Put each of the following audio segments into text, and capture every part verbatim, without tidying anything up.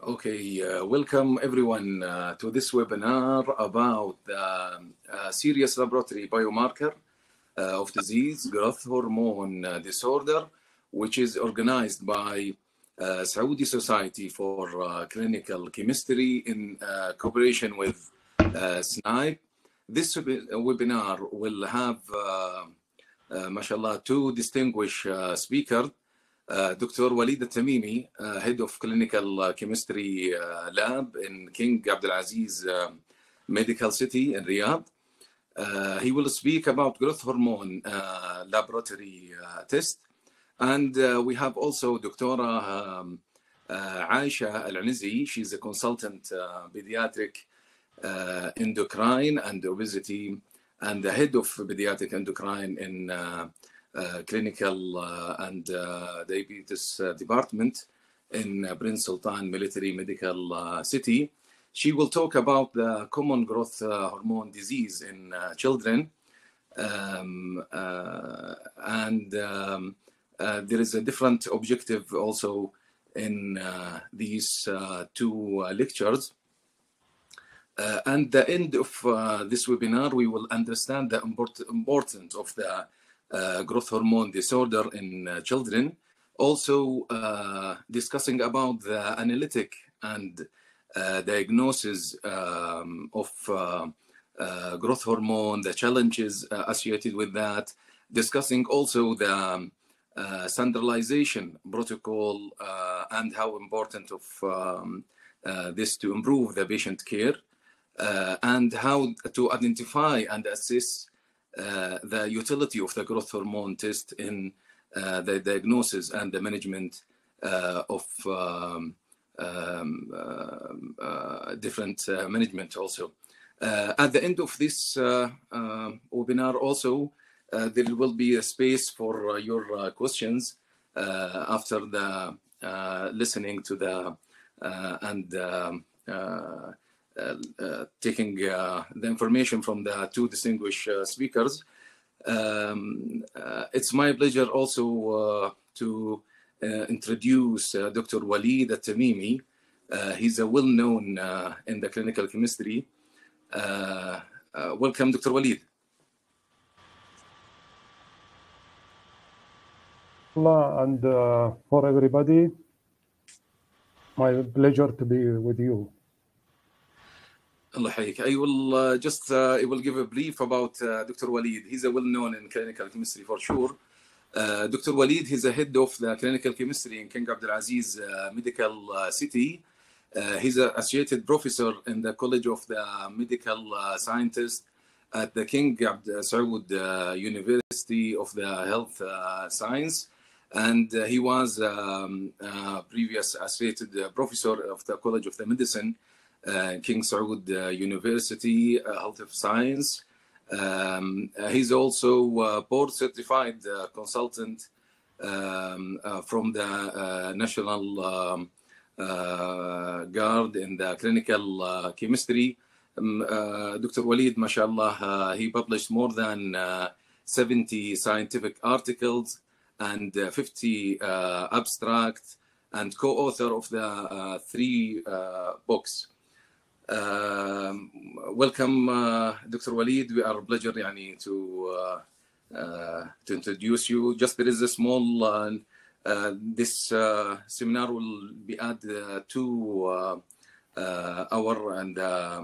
Okay, uh, welcome everyone uh, to this webinar about the uh, serious laboratory biomarker uh, of disease, growth hormone uh, disorder, which is organized by uh, Saudi Society for uh, Clinical Chemistry in uh, cooperation with uh, Snibe. This webinar will have, uh, uh, mashallah, two distinguished uh, speakers. Uh, Doctor Walid Al-Tamimi, uh, Head of Clinical uh, Chemistry uh, Lab in King Abdulaziz uh, Medical City in Riyadh. Uh, he will speak about growth hormone uh, laboratory uh, test. And uh, we have also Doctor Um, uh, Aisha Al-Anizi. She's a consultant uh, pediatric uh, endocrine and obesity and the head of pediatric endocrine in uh, Uh, clinical uh, and uh, diabetes uh, department in uh, Prince Sultan Military Medical uh, City. She will talk about the common growth uh, hormone disease in uh, children. Um, uh, and um, uh, there is a different objective also in uh, these uh, two uh, lectures. Uh, and the end of uh, this webinar, we will understand the import importance of the Uh, growth hormone disorder in uh, children, also uh, discussing about the analytic and uh, diagnosis um, of uh, uh, growth hormone, the challenges uh, associated with that, discussing also the uh, standardization protocol uh, and how important of um, uh, this to improve the patient care, uh, and how to identify and assess Uh, the utility of the growth hormone test in uh, the diagnosis and the management uh, of um, um, uh, uh, different uh, management also. Uh, at the end of this uh, uh, webinar also, uh, there will be a space for uh, your uh, questions uh, after the uh, listening to the uh, and um, uh, Uh, uh, taking uh, the information from the two distinguished uh, speakers. Um, uh, it's my pleasure also uh, to uh, introduce uh, Doctor Walid Al-Tamimi. Uh, he's a well-known uh, in the clinical chemistry. Uh, uh, welcome, Doctor Walid. And uh, for everybody, my pleasure to be with you. Allah hayk. I will uh, just uh, I will give a brief about uh, Doctor Walid. He's a well-known in clinical chemistry for sure. Uh, Doctor Walid, he's a head of the clinical chemistry in King Abdulaziz uh, Medical uh, City. Uh, he's an associated professor in the College of the Medical uh, Scientists at the King Abd Saud uh, University of the Health uh, Science. And uh, he was um, uh, previous associated uh, professor of the College of the Medicine Uh, King Saud uh, University, uh, Health of Science. Um, uh, he's also uh, board certified uh, consultant um, uh, from the uh, National um, uh, Guard in the clinical uh, chemistry. Um, uh, Doctor Walid, mashallah, uh, he published more than uh, seventy scientific articles and uh, fifty uh, abstracts and co-author of the uh, three uh, books. Uh, welcome, uh, Doctor Walid. We are pleasure yani, to uh, uh, to introduce you. Just there is a small. Uh, uh, this uh, seminar will be at uh, two uh, uh, hour and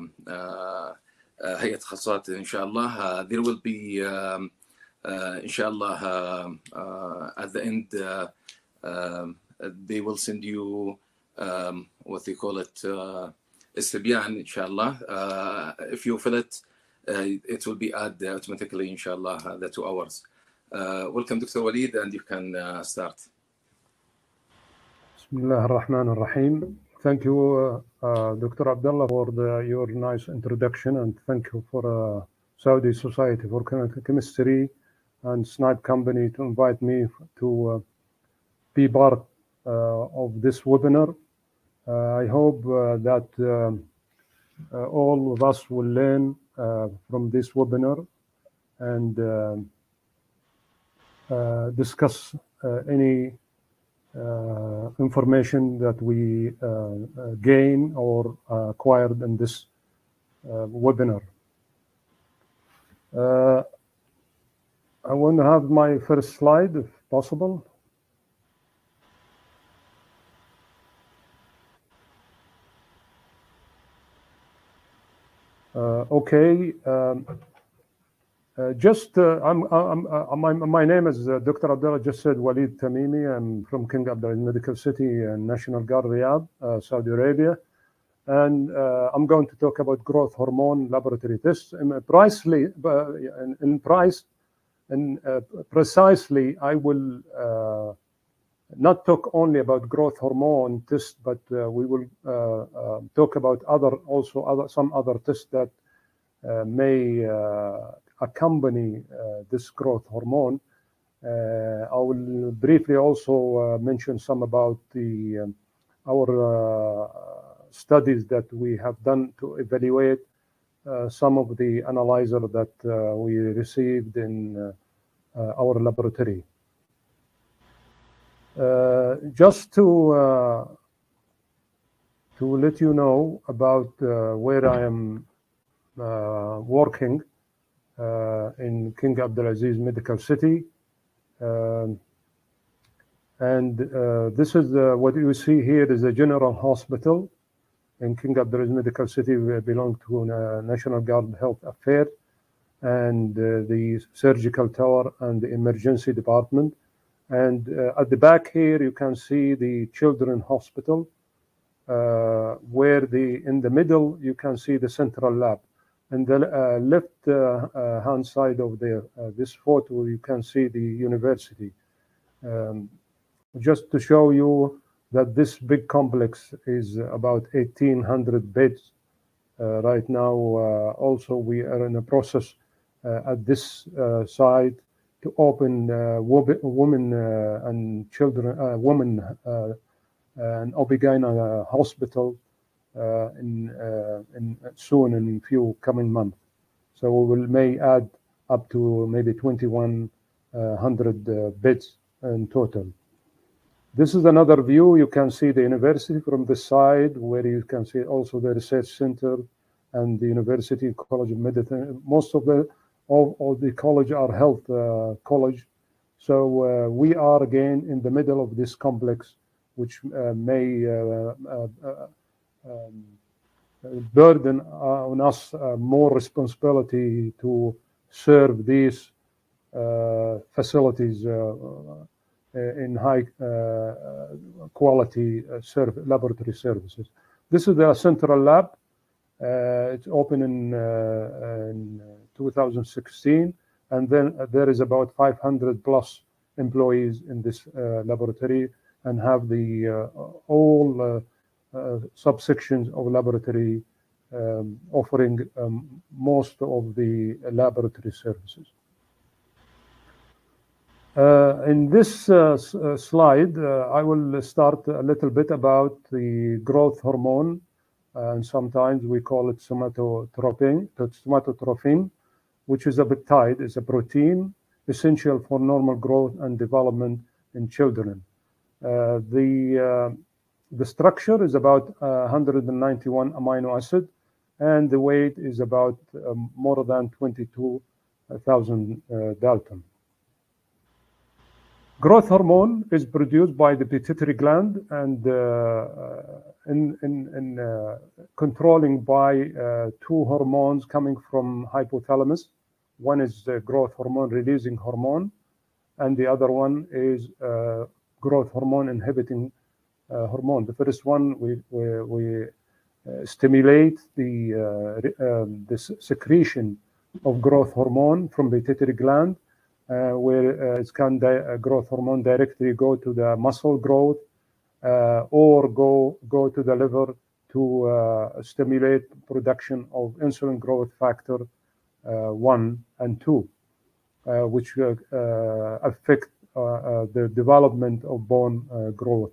هيئة خاصات إن شاء الله. Uh, there will be um, uh, إن شاء الله uh, uh, at the end uh, uh, they will send you um, what they call it. Uh, استبيان إن شاء الله. Uh, if you fill it, uh, it will be added automatically إن شاء الله uh, the two hours. Uh, welcome, Doctor Walid, and you can uh, start. بسم الله الرحمن الرحيم. Thank you, uh, uh, Doctor Abdullah, for the, your nice introduction, and thank you for uh, Saudi Society for Clinical Chemistry and Snibe Company to invite me to uh, be part uh, of this webinar. Uh, I hope uh, that uh, uh, all of us will learn uh, from this webinar and uh, uh, discuss uh, any uh, information that we uh, uh, gain or uh, acquired in this uh, webinar. Uh, I want to have my first slide, if possible. Uh, okay. Um, uh, just, uh, I'm, I'm, uh, my, my name is uh, Doctor Abdullah just said Walid Tamimi. I'm from King Abdulaziz Medical City and National Guard, Riyadh, uh, Saudi Arabia. And uh, I'm going to talk about growth hormone laboratory tests. In, precisely, uh, in, in price, and uh, precisely, I will uh, not talk only about growth hormone tests, but uh, we will uh, uh, talk about other, also other, some other tests that uh, may uh, accompany uh, this growth hormone. Uh, I will briefly also uh, mention some about the um, our uh, studies that we have done to evaluate uh, some of the analyzer that uh, we received in uh, uh, our laboratory. Uh, just to uh, to let you know about uh, where I am uh, working uh, in King Abdulaziz Medical City. Um, and uh, this is uh, what you see here is a general hospital in King Abdulaziz Medical City. We belong to uh, National Guard Health Affairs and uh, the surgical tower and the emergency department. And uh, at the back here, you can see the children's hospital, uh, where the in the middle you can see the central lab. And the uh, left uh, uh, hand side of the uh, this photo, you can see the university. Um, just to show you that this big complex is about eighteen hundred beds uh, right now. Uh, also, we are in a process uh, at this uh, site to open uh, women uh, and children, uh, women uh, and O B G Y N uh, hospital uh, in, uh, in soon in few coming months. So we will may add up to maybe twenty-one hundred uh, beds in total. This is another view. You can see the university from the side, where you can see also the research center and the University College of Medicine. Most of the all, all the college are health uh, college. So uh, we are again in the middle of this complex, which uh, may uh, uh, uh, um, burden on us uh, more responsibility to serve these uh, facilities uh, in high uh, quality uh, serv laboratory services. This is the central lab. Uh, it's open in, uh, in two thousand sixteen, and then uh, there is about five hundred plus employees in this uh, laboratory, and have the uh, all uh, uh, subsections of laboratory um, offering um, most of the laboratory services. Uh, in this uh, uh, slide, uh, I will start a little bit about the growth hormone, uh, and sometimes we call it somatotropin, somatotropin, which is a peptide, is a protein essential for normal growth and development in children. Uh, the, uh, the structure is about uh, one hundred ninety-one amino acid, and the weight is about um, more than twenty-two thousand uh, Dalton. Growth hormone is produced by the pituitary gland and uh, in, in, in uh, controlling by uh, two hormones coming from hypothalamus. One is the growth hormone releasing hormone, and the other one is uh, growth hormone inhibiting uh, hormone. The first one, we, we, we uh, stimulate the, uh, um, the secretion of growth hormone from the pituitary gland, Uh, where uh, it can uh, growth hormone directly go to the muscle growth uh, or go go to the liver to uh, stimulate production of insulin growth factor uh, one and two, uh, which uh, uh, affect uh, uh, the development of bone uh, growth.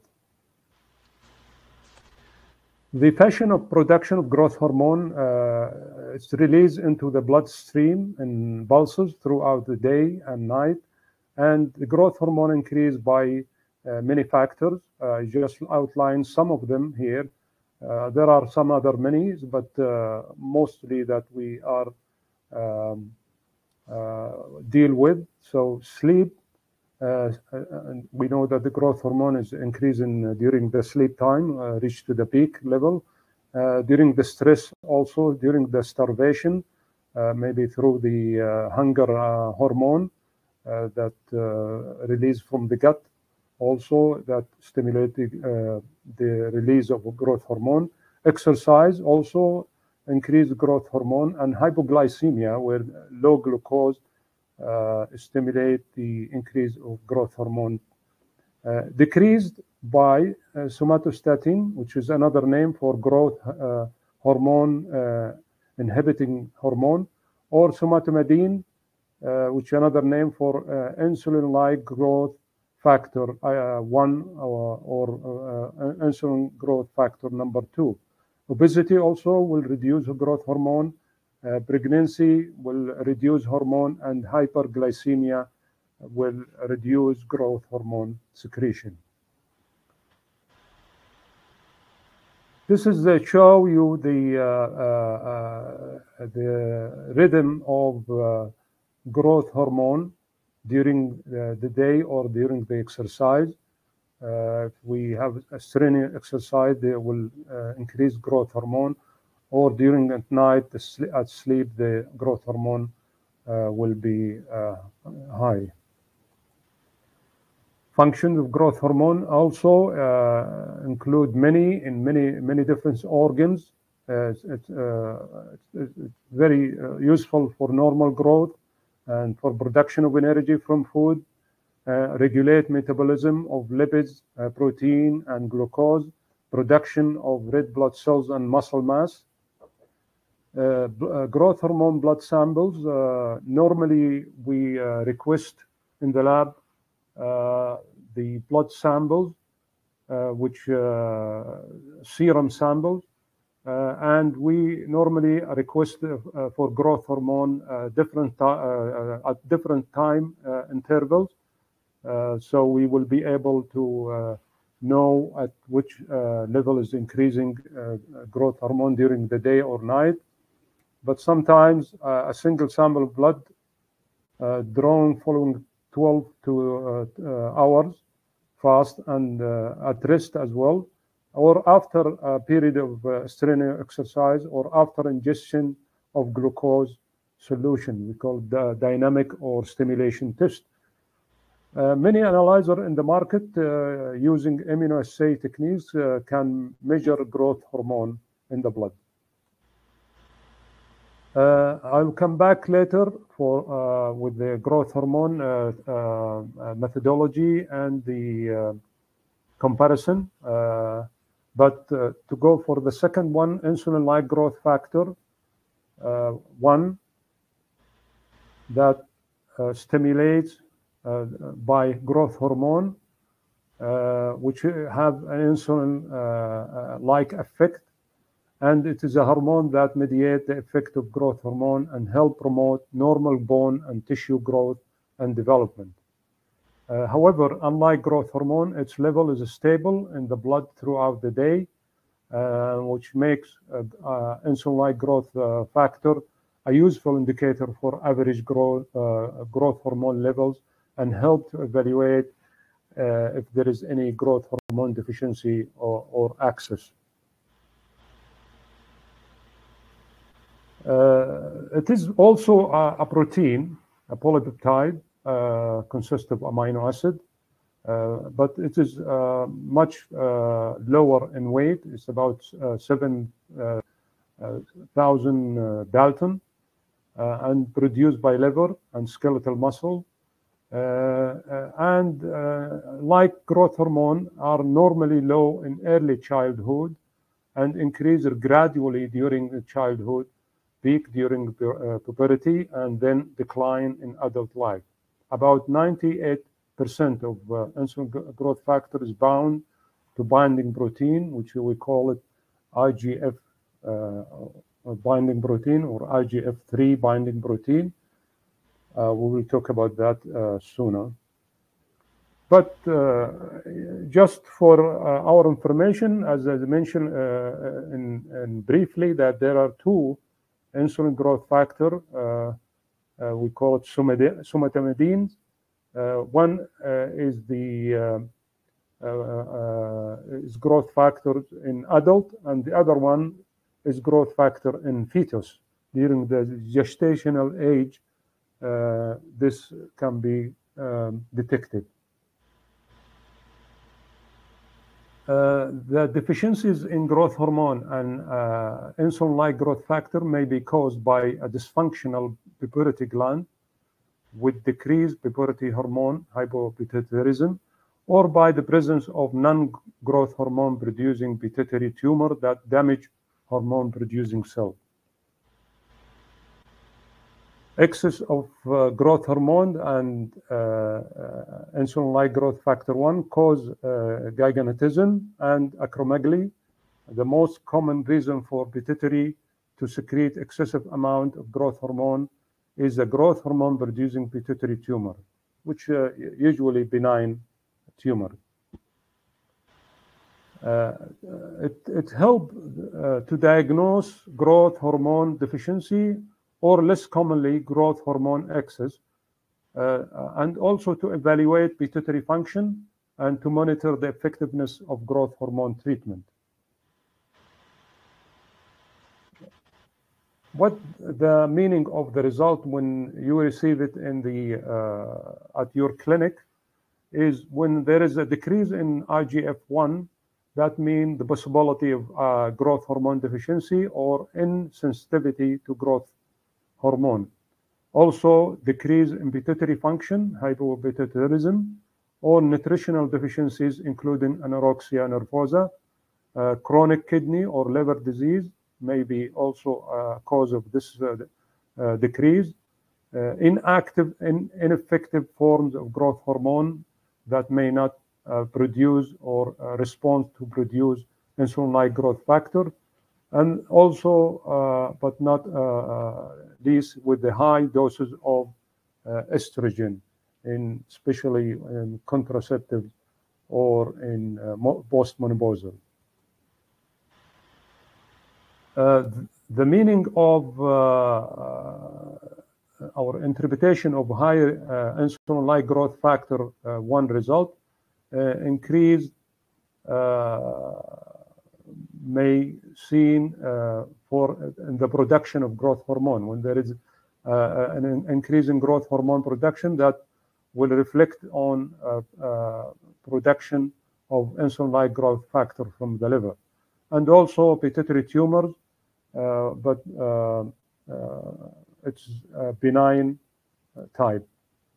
The fashion of production of growth hormone, uh, it's released into the bloodstream in pulses throughout the day and night, and the growth hormone increase by uh, many factors. I just outlined some of them here. Uh, there are some other many, but uh, mostly that we are um, uh, deal with. So sleep, uh, and we know that the growth hormone is increasing during the sleep time, uh, reach to the peak level. Uh, during the stress, also during the starvation, uh, maybe through the uh, hunger uh, hormone uh, that uh, release from the gut, also that stimulate the, uh, the release of growth hormone. Exercise also increase growth hormone, and hypoglycemia, where low glucose uh, stimulate the increase of growth hormone. Uh, decreased by uh, somatostatin, which is another name for growth uh, hormone uh, inhibiting hormone, or somatomedin, uh, which is another name for uh, insulin-like growth factor uh, one or, or uh, insulin growth factor number two. Obesity also will reduce growth hormone. Uh, pregnancy will reduce hormone, and hyperglycemia will reduce growth hormone secretion. This is to show you the, uh, uh, uh, the rhythm of uh, growth hormone during uh, the day or during the exercise. Uh, if we have a strenuous exercise, they will uh, increase growth hormone, or during at night, at sleep, the growth hormone uh, will be uh, high. Functions of growth hormone also uh, include many in many many different organs. Uh, it's, it's, uh, it's, it's very uh, useful for normal growth and for production of energy from food. Uh, regulate metabolism of lipids, uh, protein, and glucose. Production of red blood cells and muscle mass. Uh, uh, growth hormone blood samples. Uh, normally, we uh, request in the lab Uh, the blood samples, uh, which uh, serum samples, uh, and we normally request uh, for growth hormone uh, different uh, at different time uh, intervals, uh, so we will be able to uh, know at which uh, level is increasing uh, growth hormone during the day or night. But sometimes uh, a single sample of blood uh, drawn following twelve to uh, uh, hours fast and uh, at rest as well, or after a period of uh, strenuous exercise, or after ingestion of glucose solution. We call it the dynamic or stimulation test. Uh, many analyzers in the market uh, using immunoassay techniques uh, can measure growth hormone in the blood. Uh, I'll come back later for uh, with the growth hormone uh, uh, methodology and the uh, comparison. Uh, but uh, to go for the second one, insulin-like growth factor uh, one, that uh, stimulates uh, by growth hormone, uh, which have an insulin-like uh, effect. And it is a hormone that mediates the effect of growth hormone and help promote normal bone and tissue growth and development. Uh, however, unlike growth hormone, its level is stable in the blood throughout the day, uh, which makes uh, uh, insulin-like growth uh, factor a useful indicator for average growth, uh, growth hormone levels, and help to evaluate uh, if there is any growth hormone deficiency or, or excess. Uh, it is also a, a protein, a polypeptide, uh, consists of amino acid, uh, but it is uh, much uh, lower in weight. It's about uh, seven thousand uh, uh, Dalton, uh, and produced by liver and skeletal muscle. Uh, uh, and uh, like growth hormone, are normally low in early childhood and increase gradually during the childhood, peak during uh, puberty, and then decline in adult life. About ninety-eight percent of uh, insulin growth factor is bound to binding protein, which we call it I G F uh, binding protein, or I G F three binding protein. Uh, we will talk about that uh, sooner. But uh, just for uh, our information, as I mentioned uh, in, in briefly, that there are two insulin growth factor. Uh, uh, we call it somatamidine. Uh, one uh, is the uh, uh, uh, is growth factor in adult, and the other one is growth factor in fetus. During the gestational age, uh, this can be um, detected. Uh, the deficiencies in growth hormone and uh, insulin-like growth factor may be caused by a dysfunctional pituitary gland with decreased pituitary hormone hypopituitarism, or by the presence of non-growth hormone producing pituitary tumor that damage hormone producing cell. Excess of uh, growth hormone and uh, uh, insulin-like growth factor one cause uh, gigantism and acromegaly. The most common reason for pituitary to secrete excessive amount of growth hormone is a growth hormone producing pituitary tumor, which uh, usually benign tumor. Uh, it it helps uh, to diagnose growth hormone deficiency, or less commonly growth hormone excess, uh, and also to evaluate pituitary function and to monitor the effectiveness of growth hormone treatment. What the meaning of the result when you receive it in the uh, at your clinic is when there is a decrease in I G F one, that means the possibility of uh, growth hormone deficiency or insensitivity to growth hormone. Also, decrease in pituitary function, hypopituitarism, or nutritional deficiencies, including anorexia nervosa, uh, chronic kidney or liver disease may be also a cause of this uh, uh, decrease. Uh, inactive and ineffective forms of growth hormone that may not uh, produce or uh, respond to produce insulin-like growth factor. And also, uh, but not uh, least, with the high doses of uh, estrogen, in especially in contraceptive or in uh, postmenopausal. Uh, the meaning of uh, uh, our interpretation of higher uh, insulin-like growth factor uh, one result uh, increased uh, may seen uh, for in the production of growth hormone. When there is uh, an increase in growth hormone production, that will reflect on uh, uh, production of insulin-like growth factor from the liver, and also pituitary tumors, uh, but uh, uh, it's a benign type.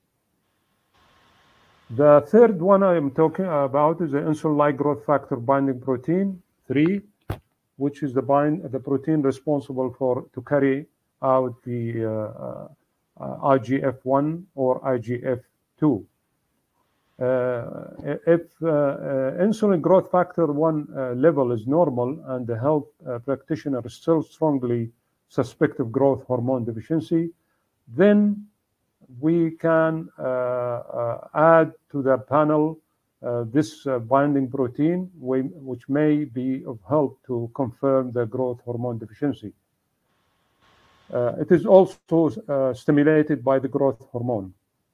The third one I am talking about is the insulin-like growth factor binding protein three, which is the bind the protein responsible for to carry out the uh, uh, I G F one or I G F two. Uh, if uh, uh, insulin growth factor one uh, level is normal and the health uh, practitioner still strongly suspect of growth hormone deficiency, then we can uh, uh, add to the panel uh, this uh, binding protein, which may be of help to confirm the growth hormone deficiency. Uh, it is also uh, stimulated by the growth hormone.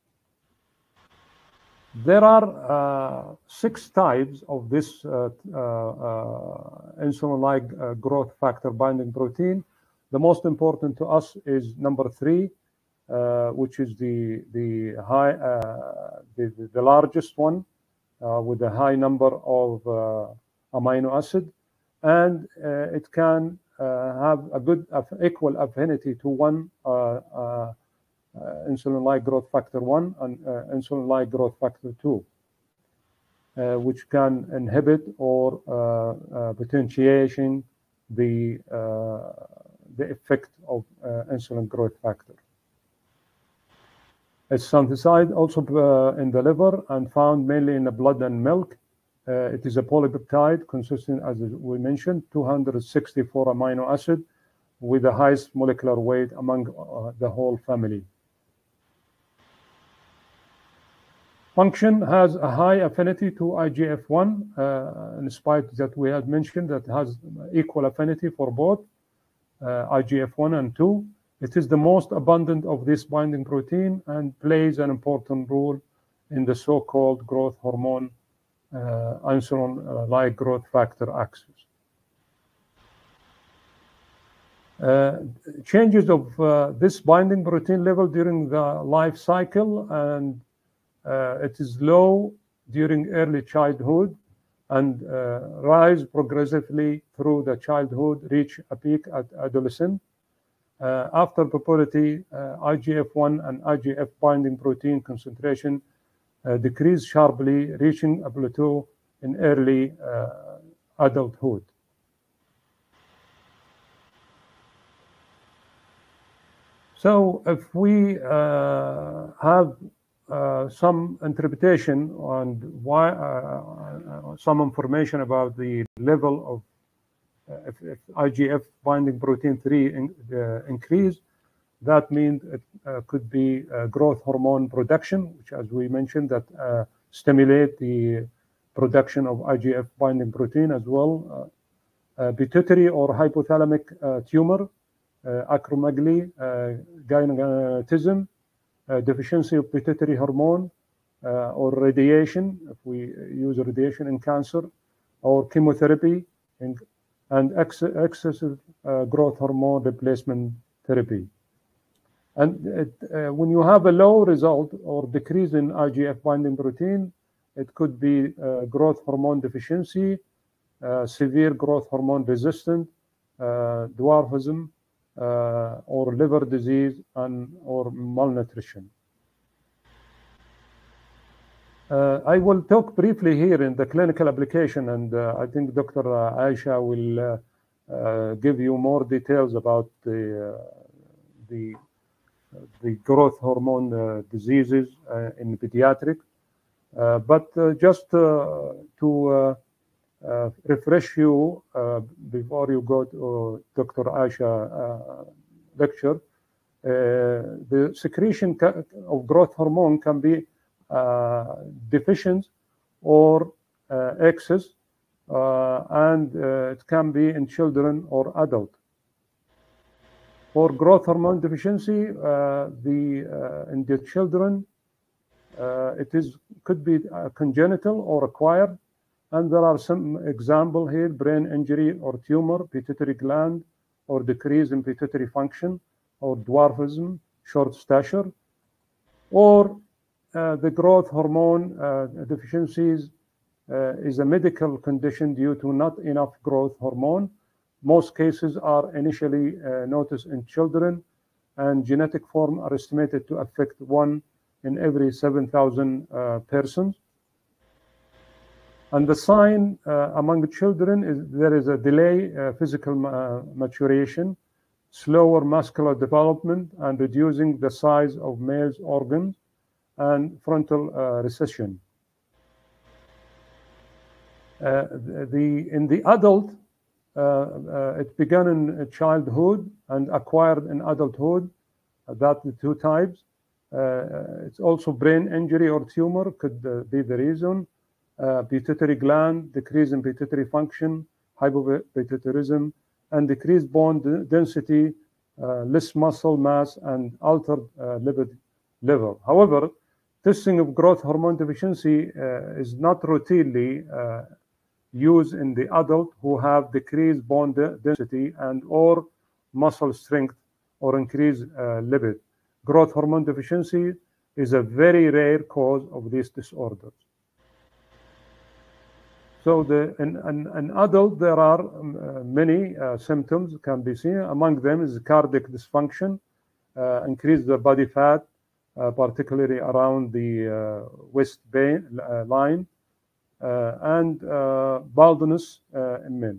There are uh, six types of this uh, uh, uh, insulin-like uh, growth factor binding protein. The most important to us is number three, uh, which is the the high uh, the, the largest one uh, with a high number of uh, amino acid, and uh, it can uh, have a good equal affinity to one uh, uh, Uh, insulin-like growth factor one and uh, insulin-like growth factor two, uh, which can inhibit or uh, uh, potentiation the uh, the effect of uh, insulin growth factor. It's synthesized also uh, in the liver and found mainly in the blood and milk. Uh, it is a polypeptide consisting, as we mentioned, two hundred sixty-four amino acid with the highest molecular weight among uh, the whole family. Function has a high affinity to I G F one, uh, in spite that we had mentioned that has equal affinity for both uh, I G F one and two. It is the most abundant of this binding protein and plays an important role in the so-called growth hormone uh, insulin-like uh, growth factor axis. Uh, changes of uh, this binding protein level during the life cycle, and uh, it is low during early childhood and uh, rise progressively through the childhood, reach a peak at adolescence. Uh, after puberty, uh, I G F one and I G F binding protein concentration uh, decrease sharply, reaching a plateau in early uh, adulthood. So if we uh, have uh, some interpretation on why, uh, uh, some information about the level of uh, if, if I G F binding protein three in, uh, increase, that means it uh, could be uh, growth hormone production, which, as we mentioned, that uh, stimulate the production of I G F binding protein as well. Uh, uh, pituitary or hypothalamic uh, tumor, uh, acromegaly, uh, gynecism, uh, deficiency of pituitary hormone, uh, or radiation, if we use radiation in cancer, or chemotherapy, in, and ex excessive uh, growth hormone replacement therapy. And it, uh, when you have a low result or decrease in I G F binding protein, it could be uh, growth hormone deficiency, uh, severe growth hormone resistant, uh, dwarfism, uh, or liver disease, and or malnutrition. Uh, I will talk briefly here in the clinical application, and uh, I think Doctor Aisha will uh, uh, give you more details about the uh, the the growth hormone uh, diseases uh, in pediatric. Uh, but uh, just uh, to uh, uh, refresh you uh, before you go to uh, Doctor Aisha uh, lecture, uh, the secretion of growth hormone can be uh, deficient or uh, excess, uh, and uh, it can be in children or adult. For growth hormone deficiency, uh, the uh, in the children, uh, it is could be uh, congenital or acquired, and there are some example here: brain injury or tumor, pituitary gland, or decrease in pituitary function, or dwarfism, short stature, or uh, the growth hormone uh, deficiencies uh, is a medical condition due to not enough growth hormone. Most cases are initially uh, noticed in children, and genetic form are estimated to affect one in every seven thousand uh, persons. And the sign uh, among children is there is a delay uh, physical uh, maturation, slower muscular development, and reducing the size of male's organs, and frontal uh, recession. Uh, the in the adult, Uh, uh, it began in childhood and acquired in adulthood. Uh, that the two types. Uh, it's also brain injury or tumor could uh, be the reason. Uh, pituitary gland, decrease in pituitary function, hypopituitarism, and decreased bone density, uh, less muscle mass, and altered uh, lipid level. However, testing of growth hormone deficiency uh, is not routinely uh, used in the adult who have decreased bone density and or muscle strength or increased uh, lipid. Growth hormone deficiency is a very rare cause of these disorders. So the, in, in, in adult, there are um, uh, many uh, symptoms can be seen. Among them is cardiac dysfunction, uh, increased the body fat, uh, particularly around the uh, waist vein, uh, line, Uh, and uh, baldness uh, in men.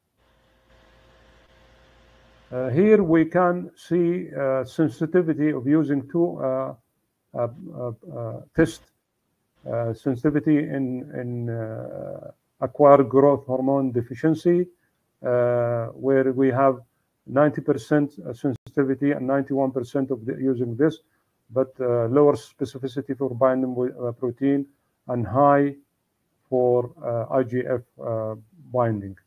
Uh, here we can see uh, sensitivity of using two uh, uh, uh, tests, uh, sensitivity in, in uh, acquired growth hormone deficiency, uh, where we have ninety percent sensitivity and ninety-one percent of the, using this but uh, lower specificity for binding uh, protein and high for uh, I G F uh, binding.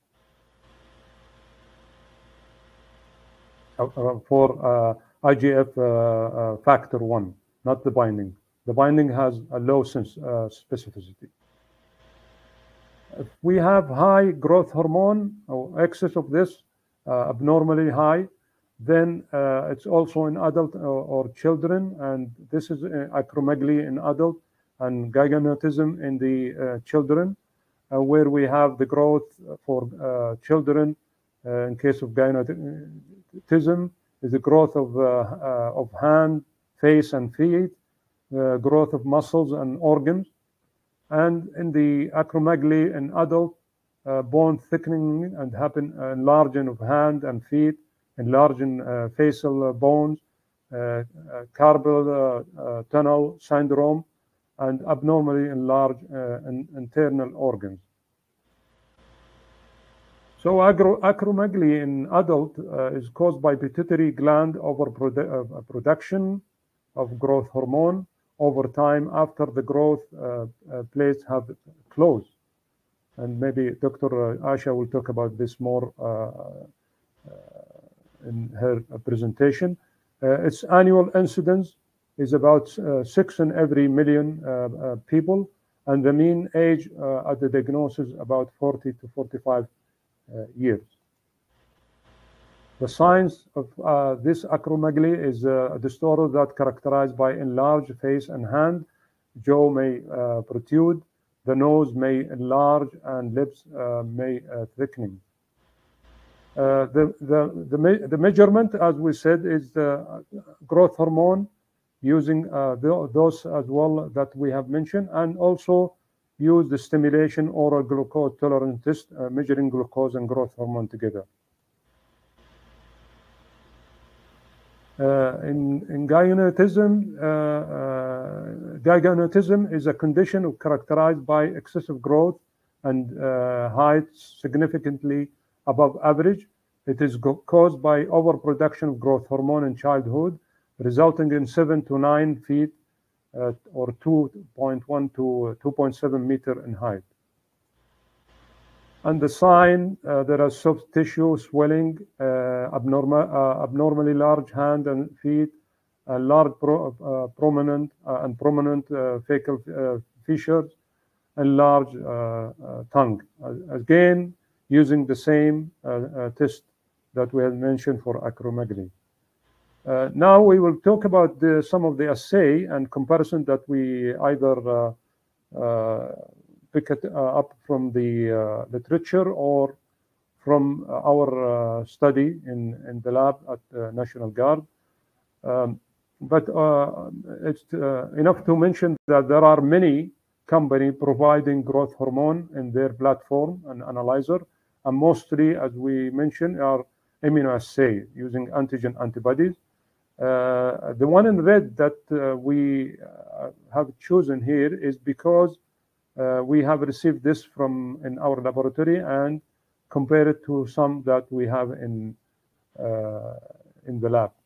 Uh, for uh, I G F uh, uh, factor one, not the binding. The binding has a low sense, uh, specificity. If we have high growth hormone or excess of this, uh, abnormally high, then uh, it's also in adult or, or children, and this is uh, acromegaly in adult and gigantism in the uh, children, uh, where we have the growth for uh, children uh, in case of gigantism is the growth of, uh, uh, of hand, face, and feet, uh, growth of muscles and organs. And in the acromegaly in adult, uh, bone thickening and happen uh, enlarging of hand and feet, enlarging uh, facial uh, bones, uh, uh, carpal uh, uh, tunnel syndrome, and abnormally enlarged uh, in, internal organs. So agro acromegaly in adult uh, is caused by pituitary gland overproduction uh, production of growth hormone over time after the growth uh, uh, plates have closed. And maybe Doctor Asha will talk about this more uh, uh, in her presentation. Uh, its annual incidence is about uh, six in every million uh, uh, people, and the mean age uh, at the diagnosis about forty to forty-five uh, years. The signs of uh, this acromegaly is uh, a disorder that characterized by enlarged face and hand, jaw may uh, protrude, the nose may enlarge, and lips uh, may uh, thickening. Uh, the, the, the, me the measurement, as we said, is the growth hormone using uh, the, those as well that we have mentioned, and also use the stimulation oral glucose tolerance test, uh, measuring glucose and growth hormone together. Uh, in, in gigantism, uh, uh, gigantism is a condition characterized by excessive growth and uh, height significantly above average. It is caused by overproduction of growth hormone in childhood, resulting in seven to nine feet uh, or two point one to two point seven meter in height. And the sign, uh, there are soft tissue swelling, uh, abnormal, uh, abnormally large hand and feet, uh, large pro, uh, prominent uh, and prominent uh, facial uh, features, and large uh, uh, tongue. Uh, again, using the same uh, uh, test that we had mentioned for acromegaly. Uh, now we will talk about the, some of the assay and comparison that we either uh, uh, pick it uh, up from the uh, literature or from uh, our uh, study in, in the lab at uh, National Guard. Um, but uh, it's uh, enough to mention that there are many companies providing growth hormone in their platform and analyzer, and mostly, as we mentioned, are immunoassay using antigen antibodies. Uh, the one in red that uh, we uh, have chosen here is because uh, we have received this from in our laboratory and compare it to some that we have in uh, in the lab.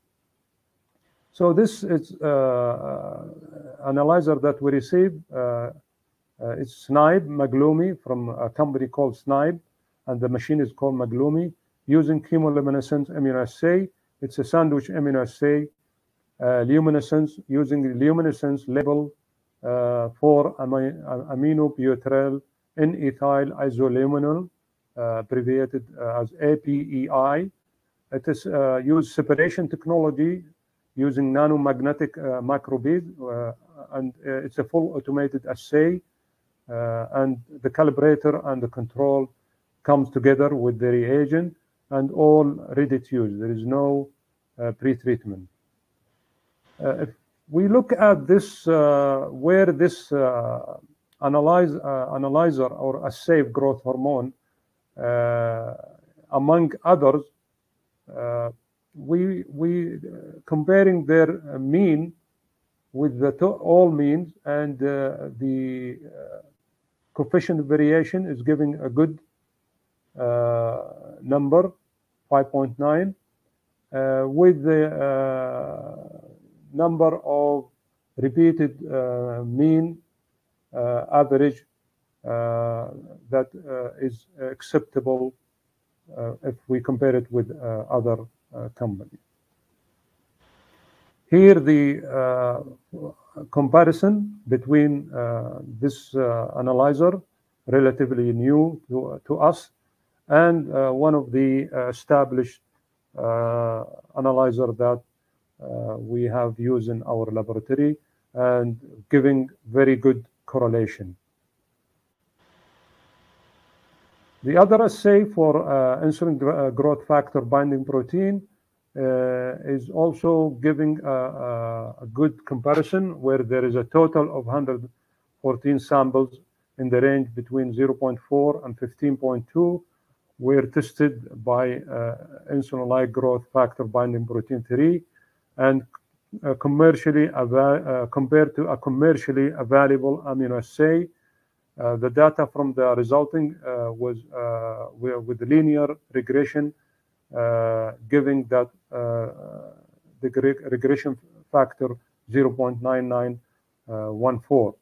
So this is uh, analyzer that we received. Uh, uh, it's Snibe Maglumi from a company called Snibe, and the machine is called Maglumi, using chemoluminescence immunoassay. It's a sandwich immunoassay, uh, luminescence, using luminescence level uh, for aminobutyryl N-ethyl isoluminol, uh, abbreviated uh, as A P E I. It is uh, use separation technology using nanomagnetic uh, microbead, uh, and uh, it's a full automated assay, uh, and the calibrator and the control comes together with the reagent and all ready to use. There is no uh, pre-treatment. Uh, if we look at this, uh, where this uh, analyze, uh, analyzer or assay growth hormone, uh, among others, uh, we we uh, comparing their uh, mean with the all means, and uh, the uh, coefficient of variation is giving a good uh, number, five point nine, uh, with the uh, number of repeated uh, mean uh, average uh, that uh, is acceptable uh, if we compare it with uh, other uh, companies. Here, the uh, comparison between uh, this uh, analyzer, relatively new to, to us, and uh, one of the uh, established uh, analyzer that uh, we have used in our laboratory, and giving very good correlation. The other assay for uh, insulin growth factor binding protein uh, is also giving a, a, a good comparison, where there is a total of one hundred fourteen samples in the range between zero point four and fifteen point two were tested by uh, insulin-like growth factor binding protein three, and uh, commercially uh, compared to a commercially available amino assay. Uh, the data from the resulting uh, was uh, with linear regression, uh, giving that uh, the regression factor zero point nine nine one four.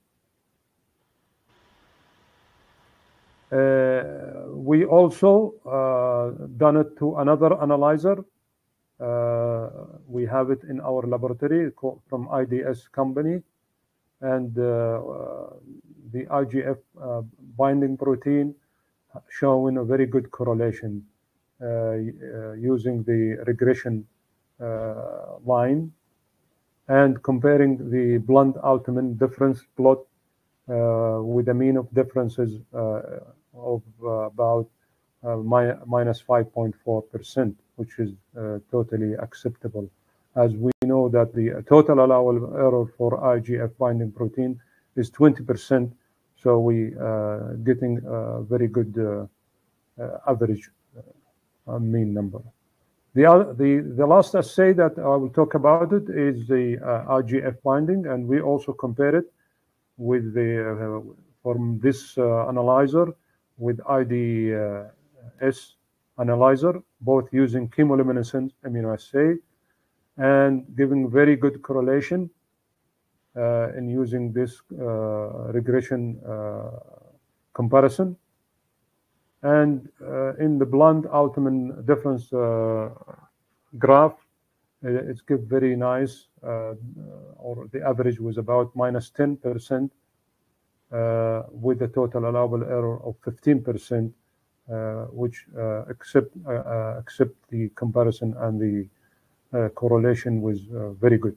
Uh, we also uh, done it to another analyzer. Uh, we have it in our laboratory from I D S company, and uh, the I G F uh, binding protein showing a very good correlation uh, uh, using the regression uh, line, and comparing the blunt Altman difference plot uh, with a mean of differences uh, of uh, about uh, mi minus five point four percent, which is uh, totally acceptable, as we know that the total allowable error for I G F binding protein is twenty percent, so we uh, getting a very good uh, uh, average uh, mean number. The, other, the, the last assay that I will talk about it is the uh, I G F binding, and we also compare it with the, uh, from this uh, analyzer with I D S analyzer, both using chemoluminescent immunoassay, and giving very good correlation uh, in using this uh, regression uh, comparison. And uh, in the blunt Altman difference uh, graph, it's give very nice, uh, or the average was about minus ten percent uh, with a total allowable error of fifteen percent, uh, which uh, accept, uh, uh, accept the comparison, and the uh, correlation was uh, very good.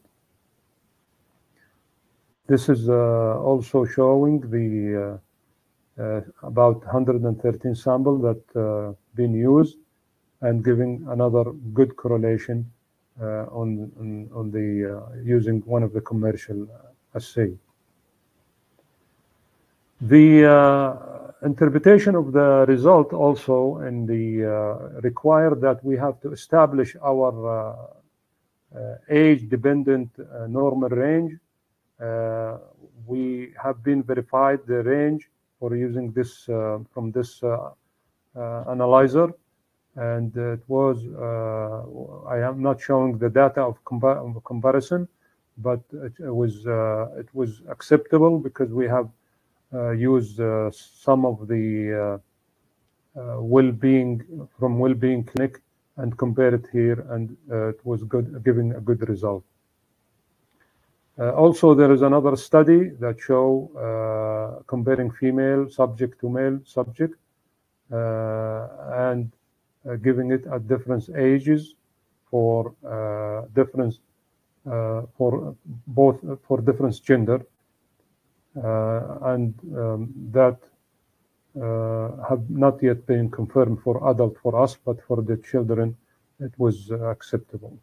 This is uh, also showing the uh, uh, about one hundred thirteen sample that uh, been used, and giving another good correlation uh, on, on on the uh, using one of the commercial assay. The uh, interpretation of the result also in the uh, require that we have to establish our uh, uh, age-dependent uh, normal range. Uh, we have been verified the range for using this uh, from this uh, uh, analyzer, and it was uh, I am not showing the data of, compa of comparison, but it, it was uh, it was acceptable, because we have uh, used uh, some of the uh, uh, well-being from well-being clinic and compare it here, and uh, it was good, giving a good result. Uh, also, there is another study that show uh, comparing female subject to male subject uh, and uh, giving it at different ages for uh, different uh, for both for different gender, uh, and um, that uh, have not yet been confirmed for adult for us, but for the children it was uh, acceptable.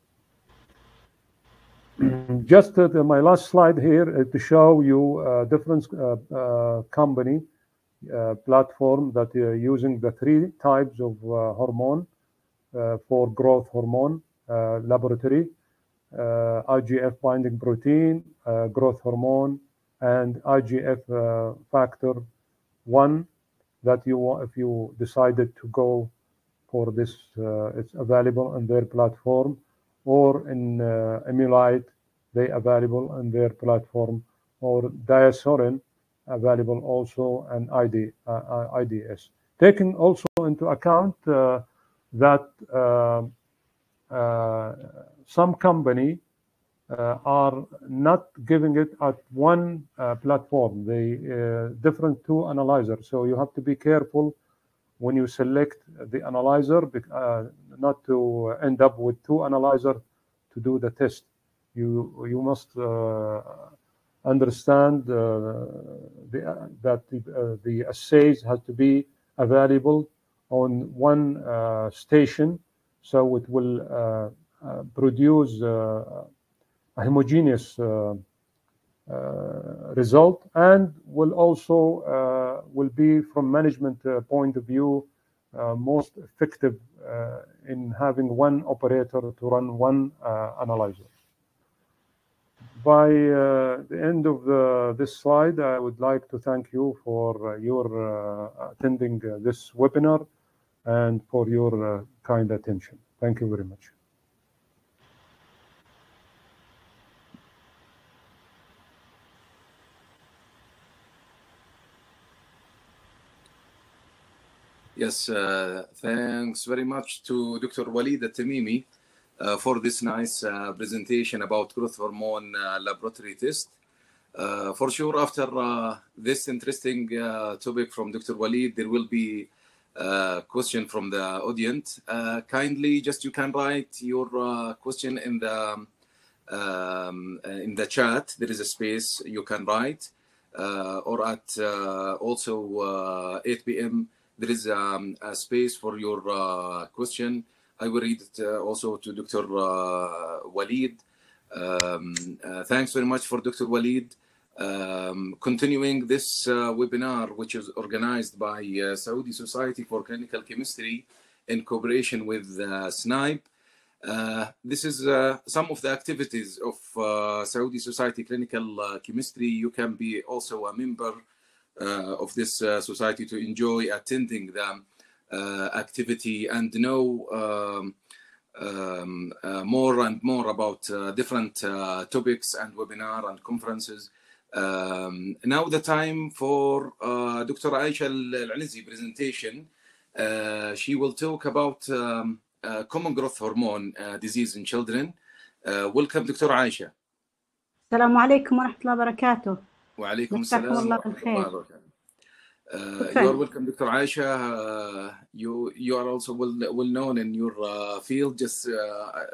Just uh, my last slide here uh, to show you uh, different uh, uh, company uh, platform that are using the three types of uh, hormone uh, for growth hormone uh, laboratory, uh, I G F binding protein, uh, growth hormone, and I G F uh, factor one. That you, if you decided to go for this, uh, it's available on their platform, or in uh, Emulite they available on their platform, or diazorin available also and I D, uh, I D S. Taking also into account uh, that uh, uh, some company uh, are not giving it at one uh, platform, they uh, different two analyzers. So you have to be careful when you select the analyzer, uh, not to end up with two analyzers to do the test. You you must uh, understand uh, the, uh, that the, uh, the assays has to be available on one uh, station, so it will uh, uh, produce uh, a homogeneous uh, uh, result, and will also uh, will be from management uh, point of view uh, most effective uh, in having one operator to run one uh, analyzer. By uh, the end of the, this slide, I would like to thank you for uh, your uh, attending uh, this webinar and for your uh, kind attention. Thank you very much. Yes, uh, thanks very much to Doctor Walid Al-Tamimi uh, for this nice uh, presentation about growth hormone uh, laboratory test. Uh, for sure, after uh, this interesting uh, topic from Doctor Walid, there will be a question from the audience. Uh, kindly, just you can write your uh, question in the um, in the chat. There is a space you can write, uh, or at uh, also uh, eight P M there is um, a space for your uh, question. I will read it uh, also to Doctor Uh, Walid. Um, uh, thanks very much for Doctor Walid. Um, continuing this uh, webinar, which is organized by uh, Saudi Society for Clinical Chemistry in cooperation with uh, Snibe. Uh, this is uh, some of the activities of uh, Saudi Society Clinical uh, Chemistry. You can be also a member uh, of this uh, society to enjoy attending the uh, activity and know um, um, uh, more and more about uh, different uh, topics and webinar and conferences. Um, now the time for uh, Doctor Aisha Al-Anizi presentation. Uh, she will talk about um, uh, common growth hormone uh, disease in children. Uh, welcome, Doctor Aisha. السلام عليكم ورحمة الله وبركاته. وعليكم مساكم السلام الله ورحمة بالخير. الله وبركاته. Uh, you are welcome, Doctor Aisha. Uh, you you are also well well known in your uh, field. Just uh,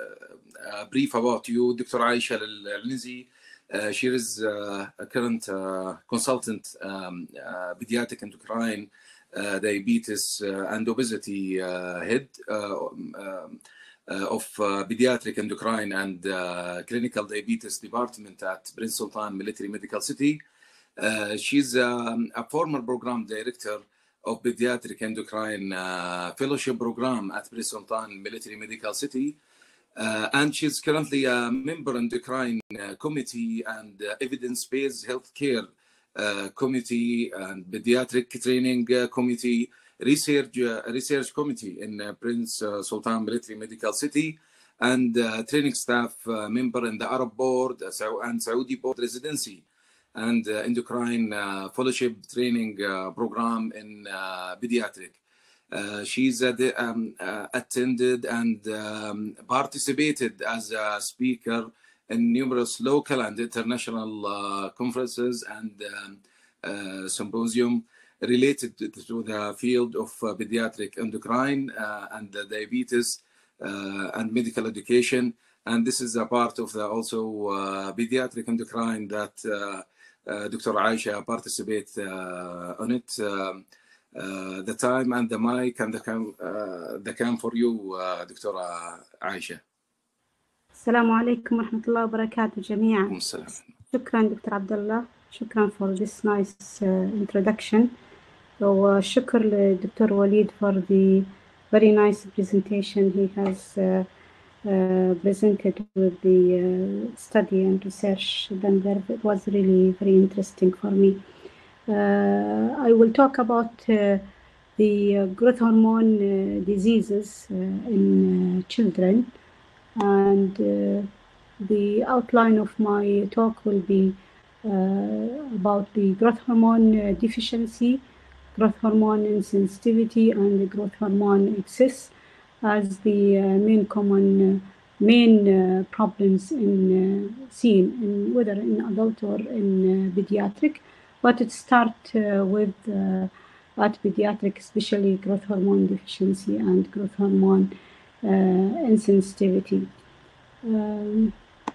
uh, brief about you, Doctor Aisha Al-Anizi. Uh, she is uh, a current uh, consultant, um, uh, pediatric endocrine, uh, diabetes uh, and obesity uh, head uh, um, uh, of uh, pediatric endocrine and uh, clinical diabetes department at Prince Sultan Military Medical City. Uh, she's um, a former program director of pediatric endocrine uh, fellowship program at Prince Sultan Military Medical City. Uh, and she's currently a member endocrine uh, committee and uh, evidence-based healthcare uh, committee and pediatric training uh, committee, research uh, research committee in uh, Prince uh, Sultan Military Medical City, and uh, training staff uh, member in the Arab board uh, and Saudi board residency, and uh, endocrine uh, fellowship training uh, program in uh, pediatric. Uh, she's uh, the, um, uh, attended and um, participated as a speaker in numerous local and international uh, conferences and um, uh, symposium related to, to the field of uh, pediatric endocrine uh, and uh, diabetes uh, and medical education. And this is a part of the also uh, pediatric endocrine that uh, uh, Doctor Aisha participates uh, on it. Um, Uh, the time and the mic and the cam, uh, the cam for you, uh, Doctor Aisha. السلام عليكم ورحمة الله وبركاته جميعا. السلام. شكرا دكتور عبد الله. شكرا for this nice uh, introduction. وشكر لدكتور وليد for the very nice presentation he has uh, uh, presented with the uh, study and research done there. It was really very interesting for me. Uh, I will talk about uh, the uh, growth hormone uh, diseases uh, in uh, children, and uh, the outline of my talk will be uh, about the growth hormone uh, deficiency, growth hormone insensitivity, and the growth hormone excess as the uh, main common uh, main uh, problems in uh, seen in whether in adult or in uh, pediatric, but it starts uh, with uh, at pediatric, especially growth hormone deficiency and growth hormone uh, insensitivity. Um,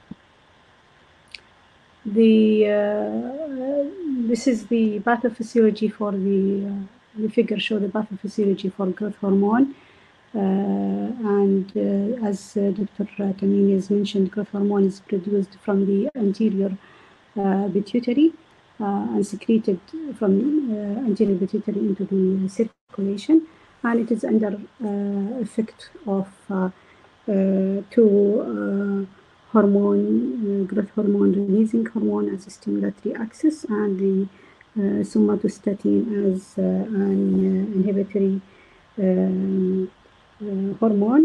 the uh, this is the pathophysiology for the uh, the figure show the pathophysiology for growth hormone. Uh, and uh, as uh, Doctor Tamimi has mentioned, growth hormone is produced from the anterior uh, pituitary uh, and secreted from uh, anterior pituitary into the circulation, and it is under uh, effect of uh, uh, two uh, hormone, uh, growth hormone releasing hormone as a stimulatory axis, and the uh, somatostatin as uh, an uh, inhibitory um, uh, hormone.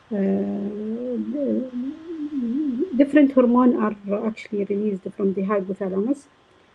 Uh, different hormones are actually released from the hypothalamus,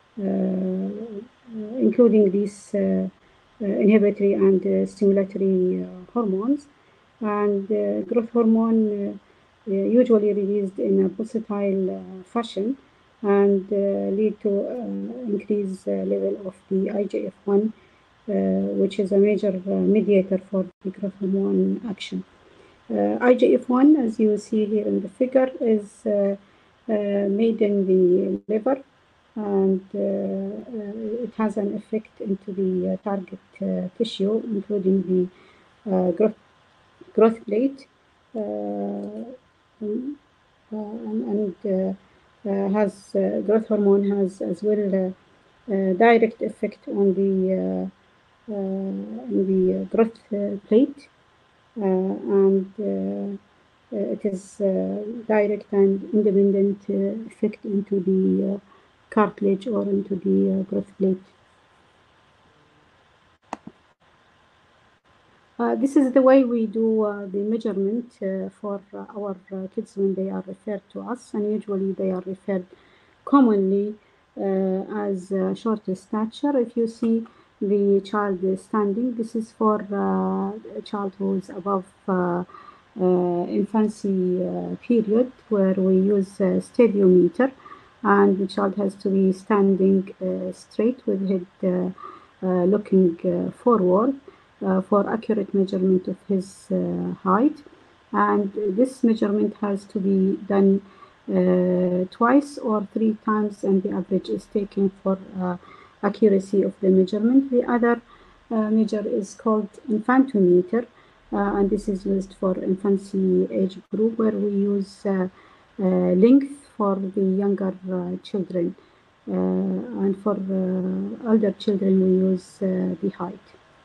uh, including these uh, uh, inhibitory and uh, stimulatory uh, hormones. And uh, growth hormone uh, usually released in a pulsatile uh, fashion and uh, lead to uh, increased uh, level of the I G F one, uh, which is a major uh, mediator for the growth hormone action. Uh, I G F one, as you see here in the figure, is uh, uh, made in the liver, and uh, uh, it has an effect into the uh, target uh, tissue, including the uh, growth, growth plate, uh, and, uh, and, and uh, has uh, growth hormone has as well uh, uh, direct effect on the uh, uh, on the growth uh, plate. Uh, and uh, uh, it is uh, direct and independent uh, effect into the uh, cartilage or into the uh, growth plate. Uh, this is the way we do uh, the measurement uh, for uh, our uh, kids when they are referred to us, and usually they are referred commonly uh, as uh, short stature. If you see the child standing, this is for uh, a child who is above uh, uh, infancy uh, period, where we use a stadiometer, and the child has to be standing uh, straight with head uh, uh, looking uh, forward uh, for accurate measurement of his uh, height. And this measurement has to be done uh, twice or three times, and the average is taken for uh, accuracy of the measurement. The other uh, measure is called infantometer, uh, and this is used for infancy age group, where we use uh, uh, length for the younger uh, children, uh, and for uh, older children we use uh, the height.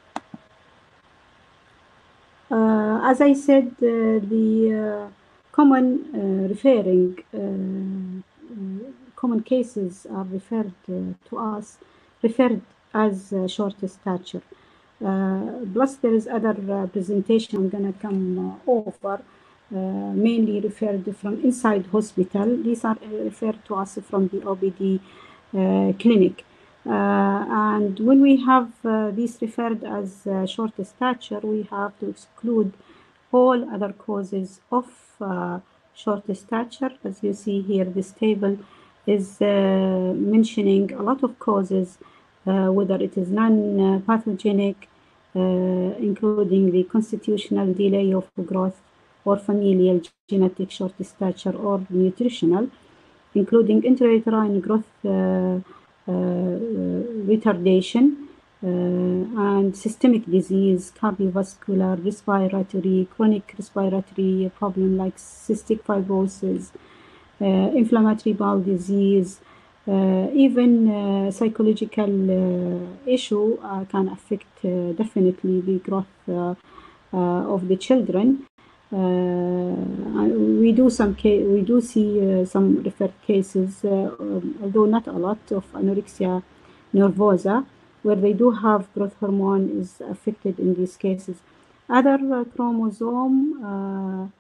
Uh, as I said, uh, the uh, common uh, referring, uh, uh, common cases are referred uh, to us, referred as uh, short stature. Uh, plus there is other uh, presentation I'm going to come uh, over, uh, mainly referred from inside hospital. These are uh, referred to us from the O B D uh, clinic. Uh, and when we have uh, these referred as uh, short stature, we have to exclude all other causes of uh, short stature. As you see here, this table is uh, mentioning a lot of causes, uh, whether it is non-pathogenic, uh, including the constitutional delay of growth, or familial genetic short stature, or nutritional, including intrauterine growth uh, Uh, retardation uh, and systemic disease, cardiovascular, respiratory, chronic respiratory problem like cystic fibrosis, uh, inflammatory bowel disease, uh, even uh, psychological uh, issue uh, can affect uh, definitely the growth uh, uh, of the children. Uh, we do some ca- we do see uh, some referred cases, uh, um, although not a lot, of anorexia nervosa, where they do have growth hormone is affected in these cases. Other uh, chromosome uh,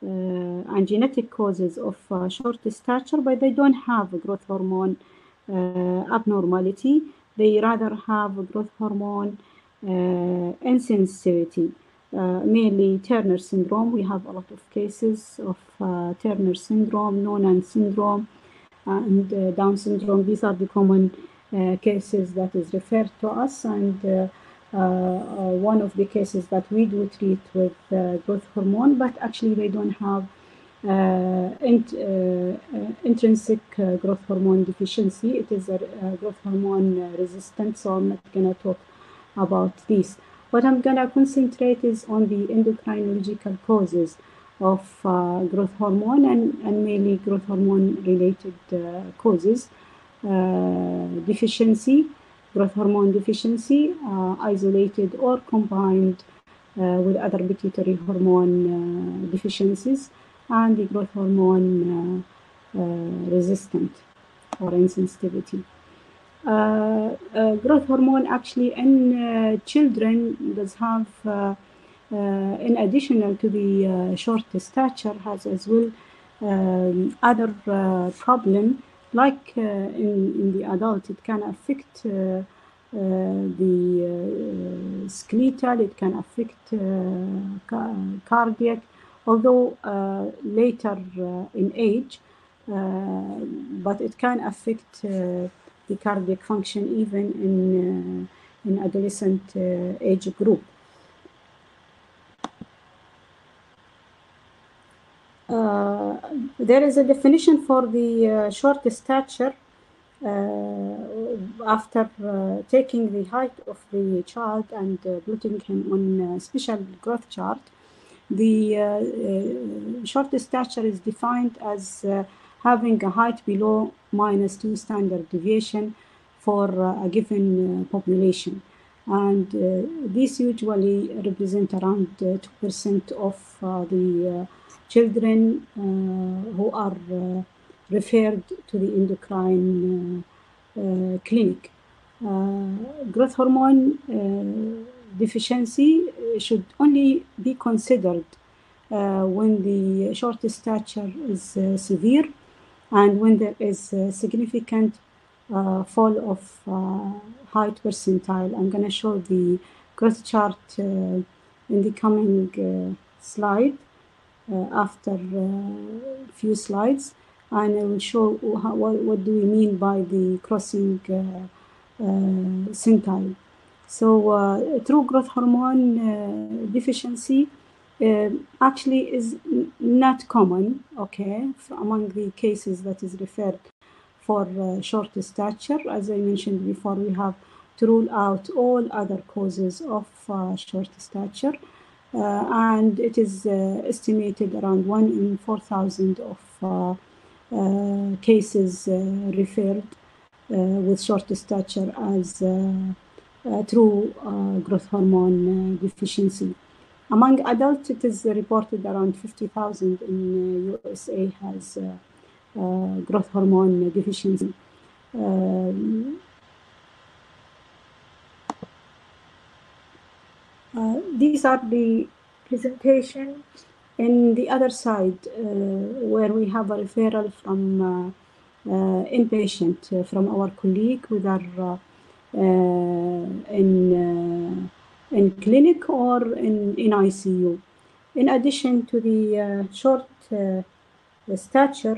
uh, and genetic causes of uh, short stature, but they don't have a growth hormone uh, abnormality. They rather have a growth hormone uh, insensitivity, uh, mainly Turner syndrome. We have a lot of cases of uh, Turner syndrome, Noonan syndrome, and uh, Down syndrome. These are the common uh, cases that is referred to us, and uh, uh, uh, one of the cases that we do treat with uh, growth hormone, but actually they don't have uh, int, uh, uh, intrinsic uh, growth hormone deficiency. It is a, a growth hormone uh, resistant, so I'm not going to talk about this. What I'm going to concentrate is on the endocrinological causes of uh, growth hormone and, and mainly growth hormone related uh, causes. Uh, deficiency, growth hormone deficiency, uh, isolated or combined uh, with other pituitary hormone uh, deficiencies, and the growth hormone uh, uh, resistant or insensitivity. Uh, uh, growth hormone actually in uh, children does have, uh, uh, in addition to the uh, short stature, has as well um, other uh, problem, like uh, in, in the adult. It can affect uh, uh, the uh, skeletal, it can affect uh, ca cardiac, although uh, later uh, in age, uh, but it can affect uh, the cardiac function even in, uh, in adolescent uh, age group. Uh, there is a definition for the uh, short stature uh, after uh, taking the height of the child and uh, putting him on a special growth chart. The uh, uh, short stature is defined as uh, having a height below minus two standard deviation for uh, a given uh, population. And uh, these usually represent around uh, two percent of uh, the uh, children uh, who are uh, referred to the endocrine uh, uh, clinic. Uh, growth hormone uh, deficiency should only be considered uh, when the short stature is uh, severe and when there is a significant uh, fall of uh, height percentile. I'm going to show the growth chart uh, in the coming uh, slide uh, after a few slides, and I will show how, what, what do we mean by the crossing uh, uh, centile. So uh, true growth hormone uh, deficiency uh, actually is not common, okay, among the cases that is referred for uh, short stature. As I mentioned before, we have to rule out all other causes of uh, short stature, uh, and it is uh, estimated around one in four thousand of uh, uh, cases uh, referred uh, with short stature as uh, uh, through uh, growth hormone uh, deficiency. Among adults, it is reported around fifty thousand in uh, U S A has uh, uh, growth hormone deficiency. Um, uh, these are the presentation. In the other side, uh, where we have a referral from uh, uh, inpatient uh, from our colleague, whether uh, uh, in uh, in clinic or in, in I C U. In addition to the uh, short uh, the stature,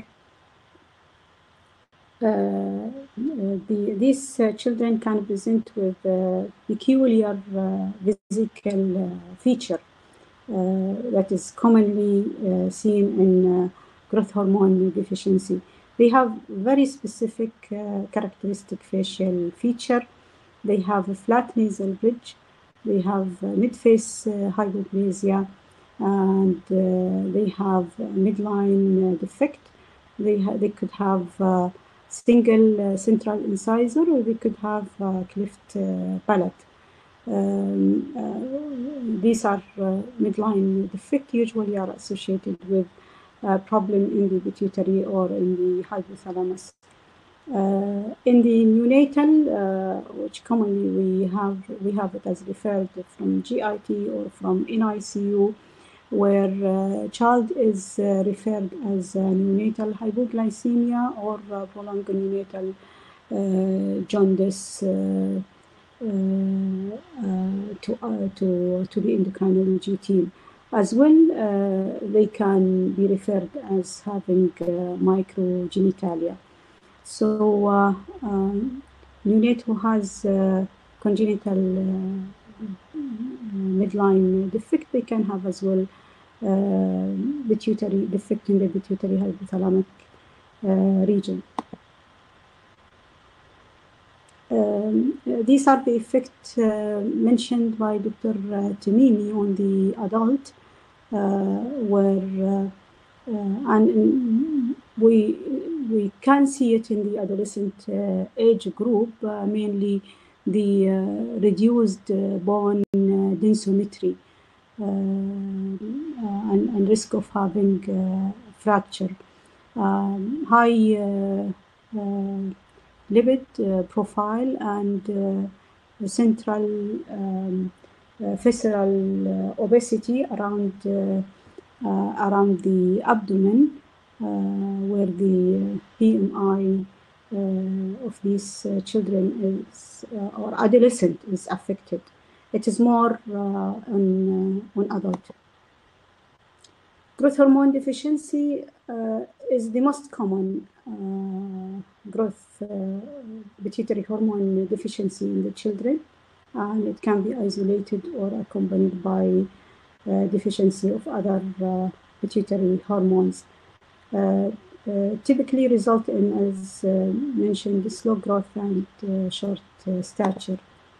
uh, the, these uh, children can present with uh, peculiar uh, physical uh, feature uh, that is commonly uh, seen in uh, growth hormone deficiency. They have very specific uh, characteristic facial feature. They have a flat nasal bridge. They have uh, mid-face uh, hypoplasia, and uh, they have midline uh, defect. They, ha they could have uh, single uh, central incisor, or they could have uh, cleft uh, palate. Um, uh, these are uh, midline defect, usually are associated with a problem in the pituitary or in the hypothalamus. Uh, in the neonatal, uh, which commonly we have, we have it as referred from G I T or from N I C U, where uh, child is uh, referred as uh, neonatal hypoglycemia or uh, prolonged neonatal uh, jaundice uh, uh, uh, to, uh, to, to the endocrinology team. As well, uh, they can be referred as having uh, microgenitalia. So, uh, um, neonate who has uh, congenital uh, midline defect, they can have as well uh, pituitary defect in the pituitary hypothalamic uh, region. Um, these are the effects uh, mentioned by Doctor Tamimi on the adult, uh, where uh, uh, and we we can see it in the adolescent uh, age group, uh, mainly the uh, reduced uh, bone uh, densometry uh, uh, and, and risk of having uh, fracture, um, high uh, uh, lipid uh, profile, and uh, central um, uh, visceral uh, obesity around uh, uh, around the abdomen, uh, where the B M I uh, of these uh, children is uh, or adolescent is affected. It is more uh, on uh, on adult. Growth hormone deficiency uh, is the most common uh, growth uh, pituitary hormone deficiency in the children, and it can be isolated or accompanied by uh, deficiency of other uh, pituitary hormones. Uh, uh, typically result in, as uh, mentioned, slow growth and uh, short uh, stature.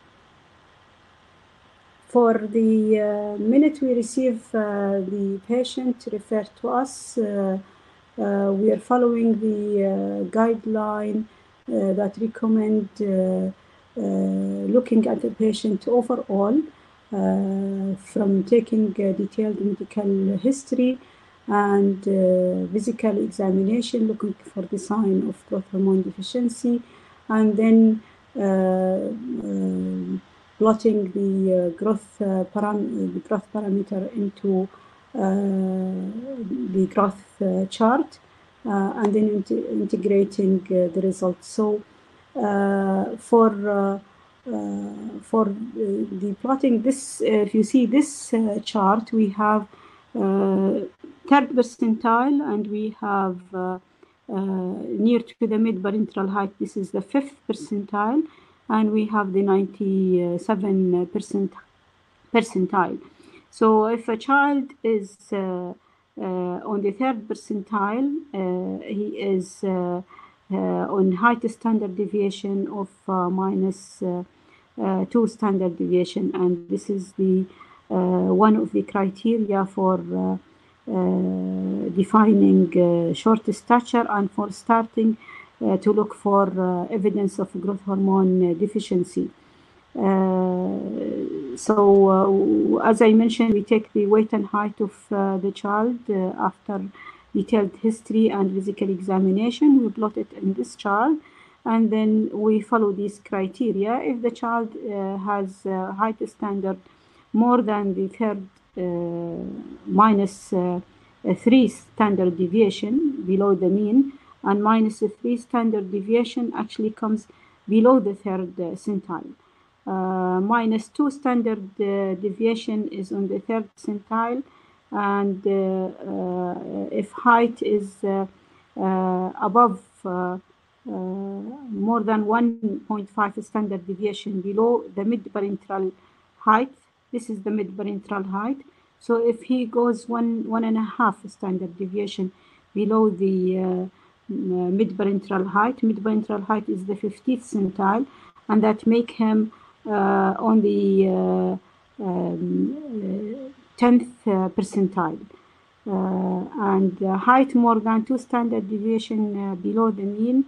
For the uh, minute we receive uh, the patient referred to us, uh, uh, we are following the uh, guideline uh, that recommend uh, uh, looking at the patient overall, uh, from taking uh, detailed medical history and uh, physical examination, looking for the sign of growth hormone deficiency, and then uh, uh, plotting the uh, growth uh, param the growth parameter into uh, the growth uh, chart, uh, and then int integrating uh, the results. So, uh, for uh, uh, for uh, the plotting this, uh, if you see this uh, chart, we have uh, third percentile, and we have uh, uh, near to the mid-parental height. This is the fifth percentile. And we have the ninety-seven percent percentile. So if a child is uh, uh, on the third percentile, uh, he is uh, uh, on height standard deviation of uh, minus uh, uh, two standard deviation, and this is the uh, one of the criteria for uh, uh, defining uh, short stature and for starting Uh, to look for uh, evidence of growth hormone uh, deficiency. Uh, so, uh, as I mentioned, we take the weight and height of uh, the child uh, after detailed history and physical examination. We plot it in this chart, and then we follow these criteria. If the child uh, has uh, height standard more than the third uh, minus uh, three standard deviation below the mean, and minus three standard deviation actually comes below the third uh, centile. Uh, minus two standard uh, deviation is on the third centile, and uh, uh, if height is uh, uh, above uh, uh, more than one point five standard deviation below the mid-parental height, this is the mid-parental height. So if he goes one one and a half standard deviation below the uh, Uh, mid-parental height. Mid-parental height is the fiftieth centile, and that make him uh, on the uh, um, tenth uh, percentile. Uh, and uh, height more than two standard deviation uh, below the mean,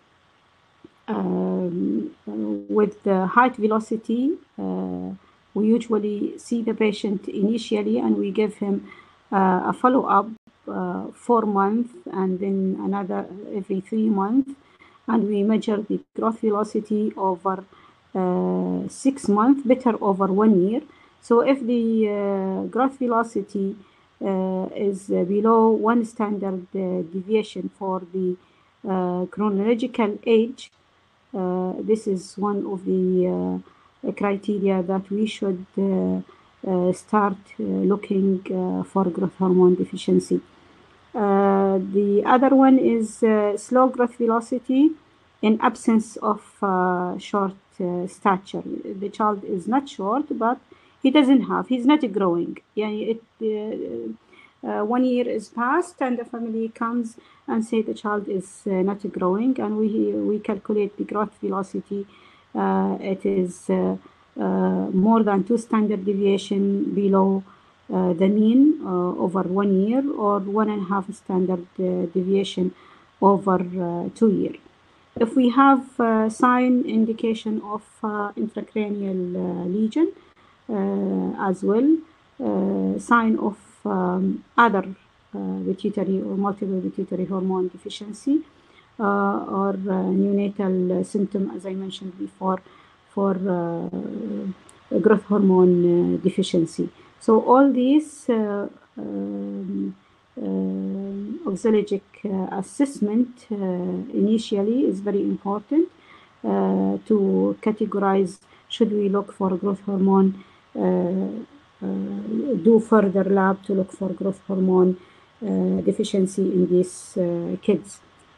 um, with the height velocity, uh, we usually see the patient initially, and we give him uh, a follow-up Uh, four months, and then another every three months, and we measure the growth velocity over uh, six months, better over one year. So if the uh, growth velocity is below one standard deviation for the chronological age, this is one of the criteria that we should start looking for growth hormone deficiency. Uh, the other one is uh, slow growth velocity in absence of uh, short uh, stature. The child is not short, but he doesn't have, he's not growing. Yeah, it, uh, uh, one year is passed and the family comes and say the child is uh, not growing, and we, we calculate the growth velocity. Uh, it is uh, uh, more than two standard deviation below Uh, the mean uh, over one year, or one and a half standard uh, deviation over uh, two years. If we have uh, sign indication of uh, intracranial uh, lesion uh, as well, uh, sign of um, other uh, pituitary or multiple pituitary hormone deficiency, uh, or uh, neonatal symptom, as I mentioned before, for uh, growth hormone uh, deficiency. So all these uh, um, uh, auxiliary uh, assessment uh, initially is very important uh, to categorize, should we look for growth hormone, uh, uh, do further lab to look for growth hormone uh, deficiency in these uh, kids.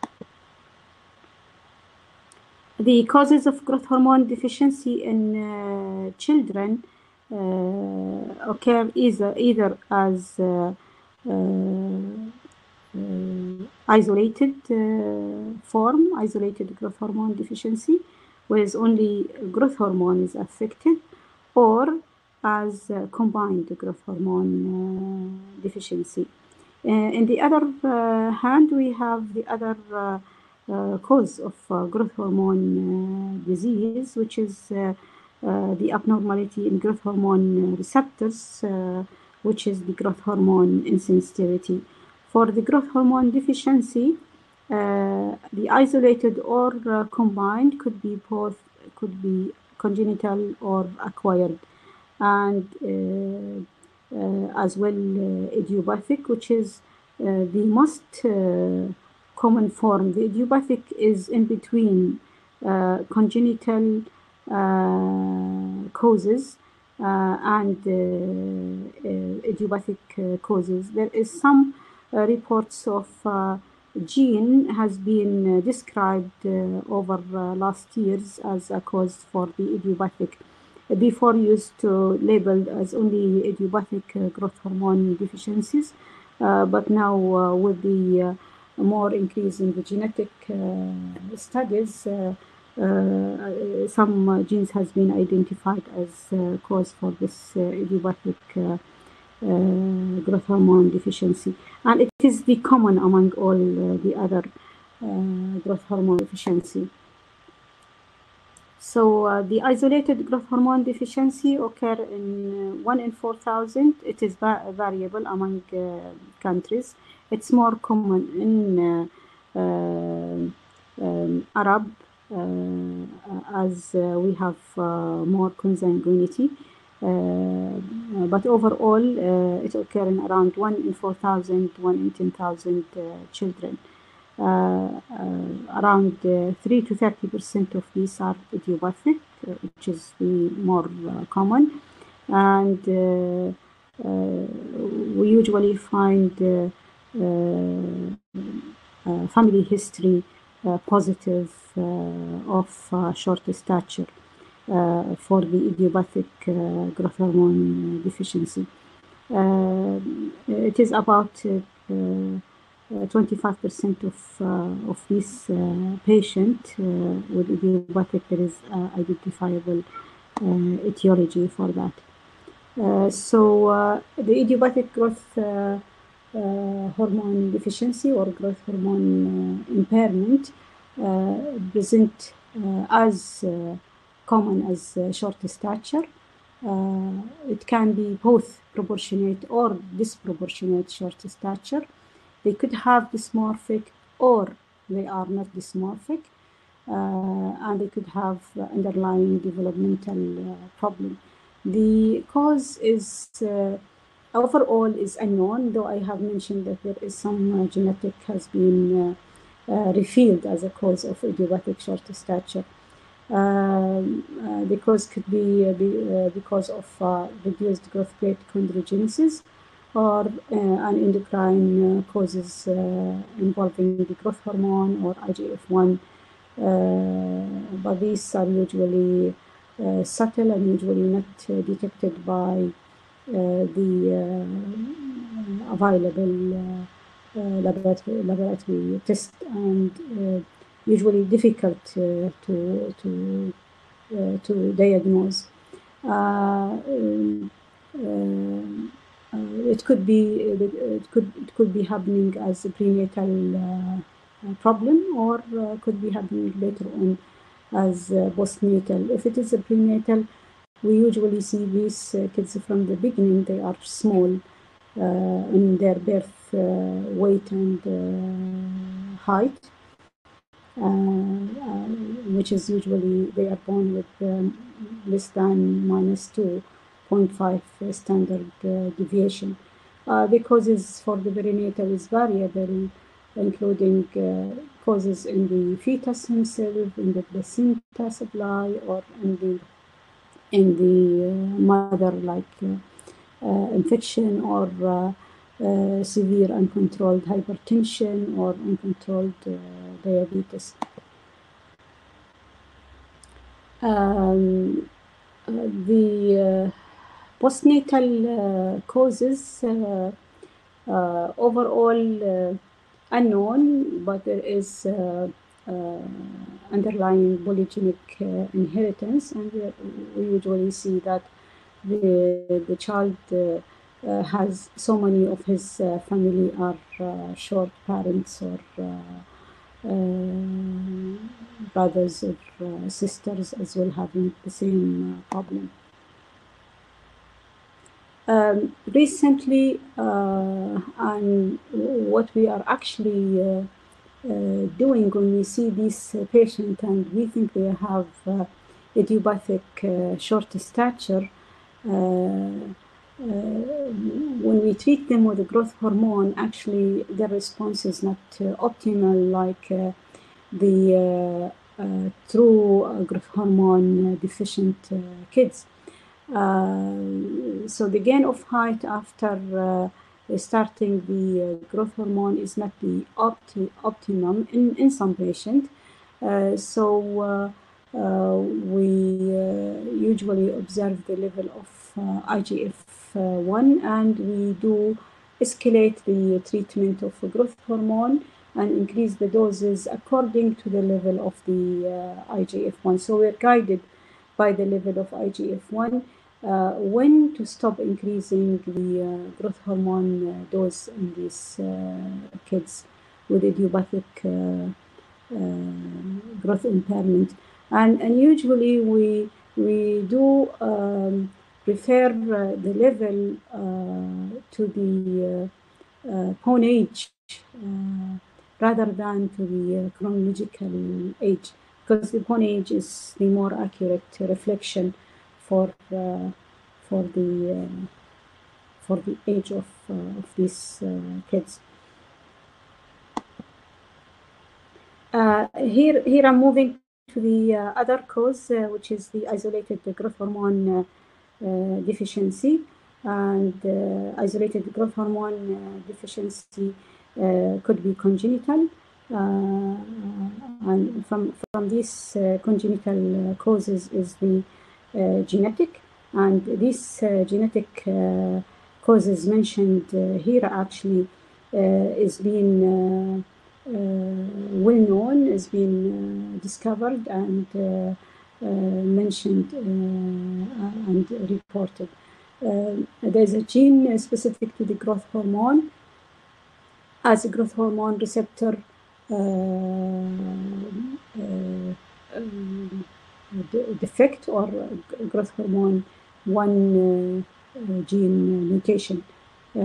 The causes of growth hormone deficiency in uh, children Uh, occur either, either as uh, uh, uh, isolated uh, form, isolated growth hormone deficiency, where only growth hormone is affected, or as uh, combined growth hormone uh, deficiency. Uh, in the other uh, hand, we have the other uh, uh, cause of uh, growth hormone uh, disease, which is uh, Uh, the abnormality in growth hormone receptors, uh, which is the growth hormone insensitivity. For the growth hormone deficiency, uh, the isolated or uh, combined could be both, could be congenital or acquired, and uh, uh, as well uh, idiopathic, which is uh, the most uh, common form. The idiopathic is in between uh, congenital Uh, causes uh, and uh, uh, idiopathic uh, causes. There is some uh, reports of uh, gene has been uh, described uh, over uh, last years as a cause for the idiopathic. Before used to labeled as only idiopathic uh, growth hormone deficiencies, uh, but now uh, with the uh, more increase in the genetic uh, studies, uh, Uh, some uh, genes has been identified as uh, cause for this uh, idiopathic uh, uh, growth hormone deficiency, and it is the common among all uh, the other uh, growth hormone deficiency. So uh, the isolated growth hormone deficiency occur in uh, one in four thousand. It is va variable among uh, countries. It's more common in uh, uh, um, Arab, Uh, as uh, we have uh, more consanguinity, uh, but overall uh, it occurs in around one in four thousand, one in ten thousand uh, children. Uh, uh, around uh, three to thirty percent of these are idiopathic, uh, which is the more uh, common, and uh, uh, we usually find uh, uh, uh, family history Uh, positive uh, of uh, short stature uh, for the idiopathic uh, growth hormone deficiency. Uh, it is about twenty-five percent uh, uh, of, uh, of this uh, patient uh, with idiopathic. There is uh, identifiable uh, etiology for that. Uh, so uh, the idiopathic growth uh, Uh, hormone deficiency or growth hormone uh, impairment uh, isn't uh, as uh, common as uh, short stature. Uh, it can be both proportionate or disproportionate short stature. They could have dysmorphic or they are not dysmorphic, uh, and they could have uh, underlying developmental uh, problem. The cause is uh, overall is unknown, though I have mentioned that there is some uh, genetic has been uh, uh, revealed as a cause of idiopathic short stature. Um, uh, the cause could be, uh, be uh, because of uh, reduced growth plate chondrogenesis, or uh, an endocrine uh, causes uh, involving the growth hormone or I G F one. Uh, but these are usually uh, subtle and usually not uh, detected by uh, the uh, available uh, uh, laboratory, laboratory test, and uh, usually difficult uh, to to uh, to diagnose. Uh, um, uh, it could be it could it could be happening as a prenatal uh, problem, or uh, could be happening later on as uh, postnatal. If it is a prenatal, we usually see these uh, kids from the beginning. They are small uh, in their birth uh, weight and uh, height, uh, uh, which is usually they are born with um, less than minus two point five standard uh, deviation. Uh, the causes for the perinatal is variable, including uh, causes in the fetus himself, in the placenta supply, or in the in the uh, mother, like uh, uh, infection, or uh, uh, severe uncontrolled hypertension, or uncontrolled uh, diabetes. Um, uh, the uh, postnatal uh, causes uh, uh, overall uh, unknown, but there is uh, uh, underlying polygenic uh, inheritance, and we, we usually see that the, the child uh, uh, has so many of his uh, family are uh, short parents, or uh, uh, brothers or uh, sisters as well having the same uh, problem. Um, recently, uh, and what we are actually uh, uh, doing when we see these uh, patients and we think they have uh, idiopathic uh, short stature, uh, uh, when we treat them with the growth hormone, actually their response is not uh, optimal like uh, the uh, uh, true uh, growth hormone deficient uh, kids. Uh, so the gain of height after uh, starting the uh, growth hormone is not the opti optimum in, in some patients. Uh, so uh, uh, we uh, usually observe the level of uh, I G F one, and we do escalate the treatment of growth hormone and increase the doses according to the level of the uh, I G F one. So we're guided by the level of I G F one. Uh, when to stop increasing the uh, growth hormone uh, dose in these uh, kids with idiopathic uh, uh, growth impairment. And, and usually we, we do um, refer uh, the level uh, to the uh, uh, bone age uh, rather than to the uh, chronological age, because the bone age is the more accurate reflection for uh, for the uh, for the age of uh, of these uh, kids. Uh, here here I'm moving to the uh, other cause, uh, which is the isolated growth hormone uh, uh, deficiency, and uh, isolated growth hormone uh, deficiency uh, could be congenital. Uh, and from from these uh, congenital causes is the uh, genetic, and these uh, genetic uh, causes mentioned uh, here actually uh, is being uh, uh, well known, is being uh, discovered and uh, uh, mentioned uh, and reported. Uh, there's a gene specific to the growth hormone as a growth hormone receptor uh, uh, um, defect, or growth hormone one uh, uh, gene mutation. Uh,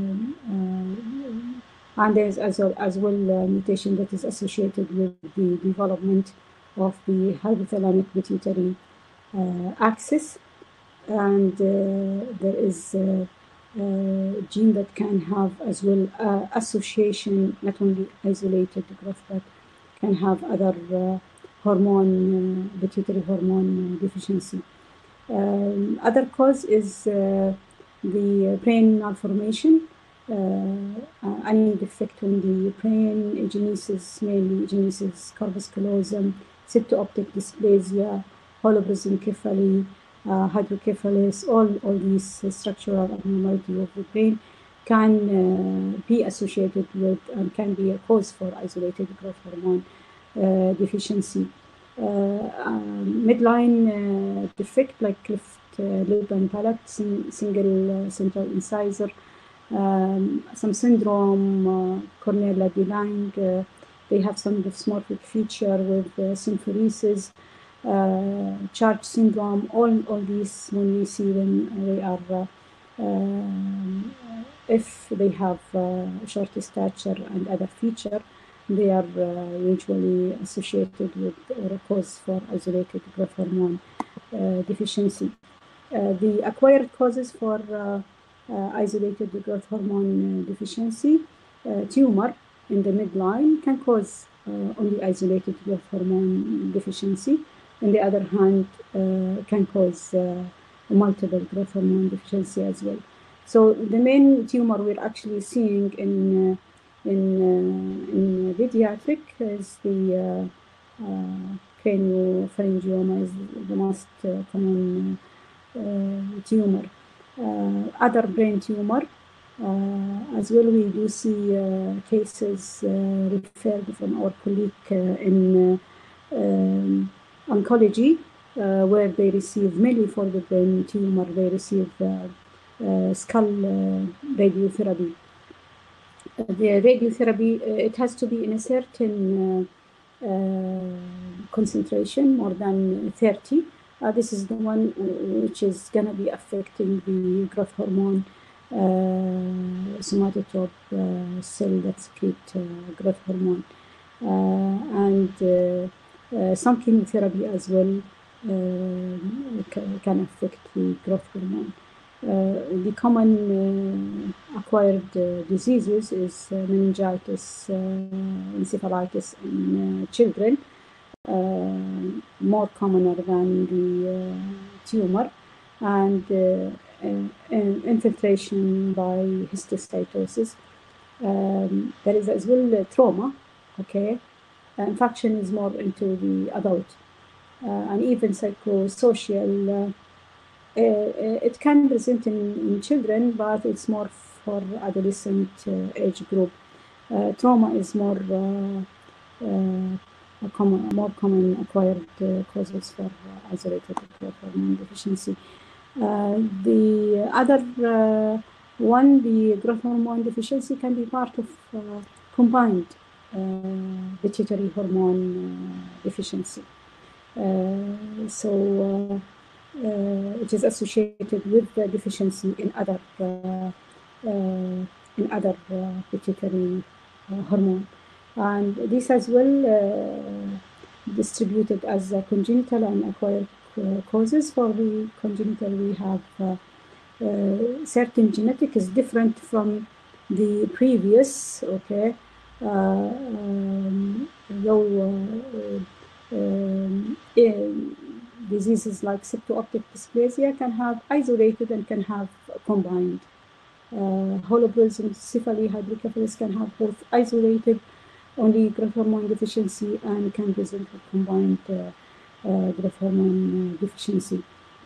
uh, and there's as well, as well uh, mutation that is associated with the development of the hypothalamic pituitary uh, axis. And uh, there is uh, gene that can have as well uh, association, not only isolated growth, but can have other uh, hormone, uh, pituitary hormone uh, deficiency. Um, other cause is uh, the brain malformation, uh, uh, any defect in the brain, agenesis, mainly agenesis, corpus callosum, septo-optic dysplasia, holoprosencephaly, uh, hydrocephalus, all, all these uh, structural abnormality of the brain can uh, be associated with and can be a cause for isolated growth hormone uh, deficiency. Uh, um, midline uh, defect like cleft uh, lip and palate, sing, single uh, central incisor, um, some syndrome, uh, corneal labyrinth, uh, they have some dysmorphic feature with uh, symphoresis, uh, Charge syndrome, all, all these when we see them, they are, uh, um, if they have uh, short stature and other feature, they are uh, usually associated with or a cause for isolated growth hormone uh, deficiency. Uh, the acquired causes for uh, uh, isolated growth hormone uh, deficiency, uh, tumor in the midline can cause uh, only isolated growth hormone deficiency. On the other hand, uh, can cause uh, multiple growth hormone deficiency as well. So the main tumor we're actually seeing in uh, In, uh, in pediatric is the uh, uh, craniopharyngioma is the most uh, common uh, tumor. Uh, other brain tumor, uh, as well we do see uh, cases uh, referred from our colleague uh, in uh, um, oncology uh, where they receive mainly for the brain tumor, they receive uh, uh, skull uh, radiotherapy. The radiotherapy, uh, it has to be in a certain uh, uh, concentration, more than thirty. Uh, this is the one which is going to be affecting the growth hormone uh, somatotrope uh, cell that secrete uh, growth hormone. Uh, and uh, uh, some chemotherapy as well uh, can affect the growth hormone. Uh, the common uh, acquired uh, diseases is uh, meningitis, uh, encephalitis in uh, children, uh, more commoner than the uh, tumor, and uh, uh, infiltration by histiocytosis. Um, there is as well uh, trauma, okay? Uh, infection is more into the adult, uh, and even psychosocial. Uh, Uh, it can present in, in children, but it's more for adolescent uh, age group. Uh, trauma is more uh, uh, a common, more common acquired uh, causes for uh, isolated growth hormone deficiency. Uh, the other uh, one, the growth hormone deficiency, can be part of uh, combined uh, pituitary hormone uh, deficiency. Uh, so. Uh, Uh, it is associated with the deficiency in other uh, uh, in other uh, pituitary uh, hormone, and this as well uh, distributed as uh, congenital and acquired uh, causes. For the congenital, we have uh, uh, certain genetic is different from the previous. Okay, uh, um, though. Uh, um, in, Diseases like septo-optic dysplasia can have isolated and can have combined. Uh, holoprosencephaly, hydrocephalus can have both isolated, only growth hormone deficiency, and can present with combined uh, uh, growth hormone uh, deficiency.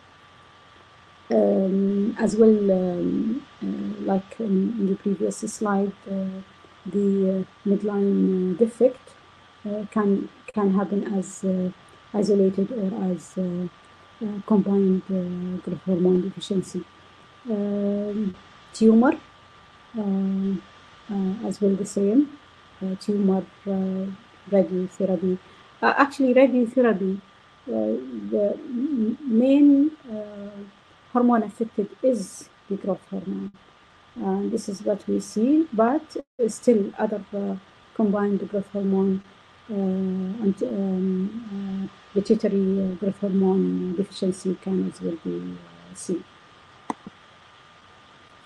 Um, as well, um, uh, like in, in the previous slide, uh, the uh, midline uh, defect uh, can can happen as uh, isolated or as uh, uh, combined uh, growth hormone deficiency. Um, tumor, uh, uh, as well the same, uh, tumor uh, radiotherapy. Uh, actually, radiotherapy, uh, the main uh, hormone affected is the growth hormone. Uh, this is what we see, but still other uh, combined growth hormone Uh, and um, uh, pituitary uh, growth hormone deficiency can as well be uh, seen.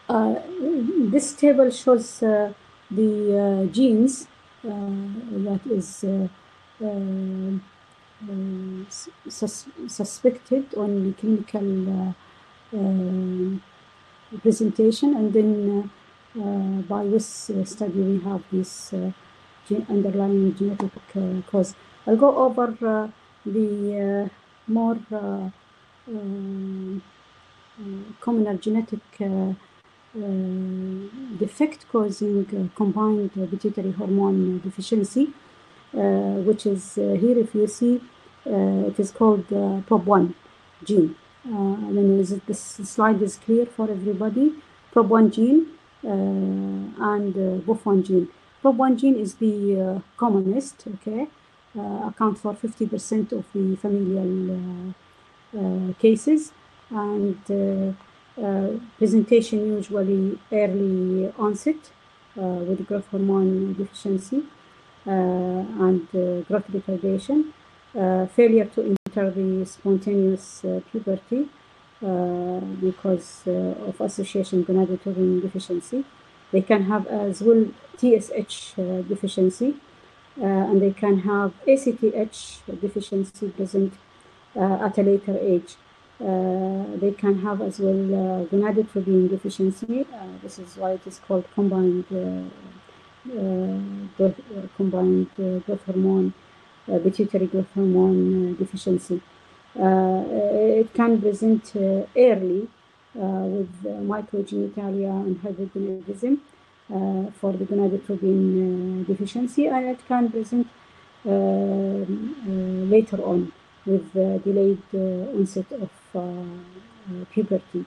Uh, this table shows uh, the uh, genes uh, that is uh, uh, sus suspected on the clinical uh, uh, presentation, and then uh, uh, by this uh, study we have this uh, gen underlying genetic uh, cause. I'll go over uh, the uh, more uh, um, uh, commoner genetic uh, uh, defect causing uh, combined uh, pituitary hormone deficiency, uh, which is uh, here, if you see, uh, it is called uh, P O B one gene. Uh, I mean, is it, this slide is clear for everybody. P O B one gene uh, and uh, B O F one gene. P O B one gene is the uh, commonest, okay, uh, account for fifty percent of the familial uh, uh, cases, and uh, uh, presentation usually early onset uh, with growth hormone deficiency uh, and uh, growth retardation, uh, failure to enter the spontaneous uh, puberty uh, because uh, of association gonadotropin deficiency. They can have as well T S H uh, deficiency, uh, and they can have A C T H deficiency present uh, at a later age. Uh, they can have as well uh, gonadotropin deficiency. Uh, this is why it is called combined uh, uh, growth, uh, combined uh, growth hormone, uh, pituitary growth hormone uh, deficiency. Uh, it can present uh, early uh, with uh, microgenitalia and hypergonadism uh, for the gonadotropin uh, deficiency, and it can present uh, uh, later on with uh, delayed uh, onset of uh, uh, puberty.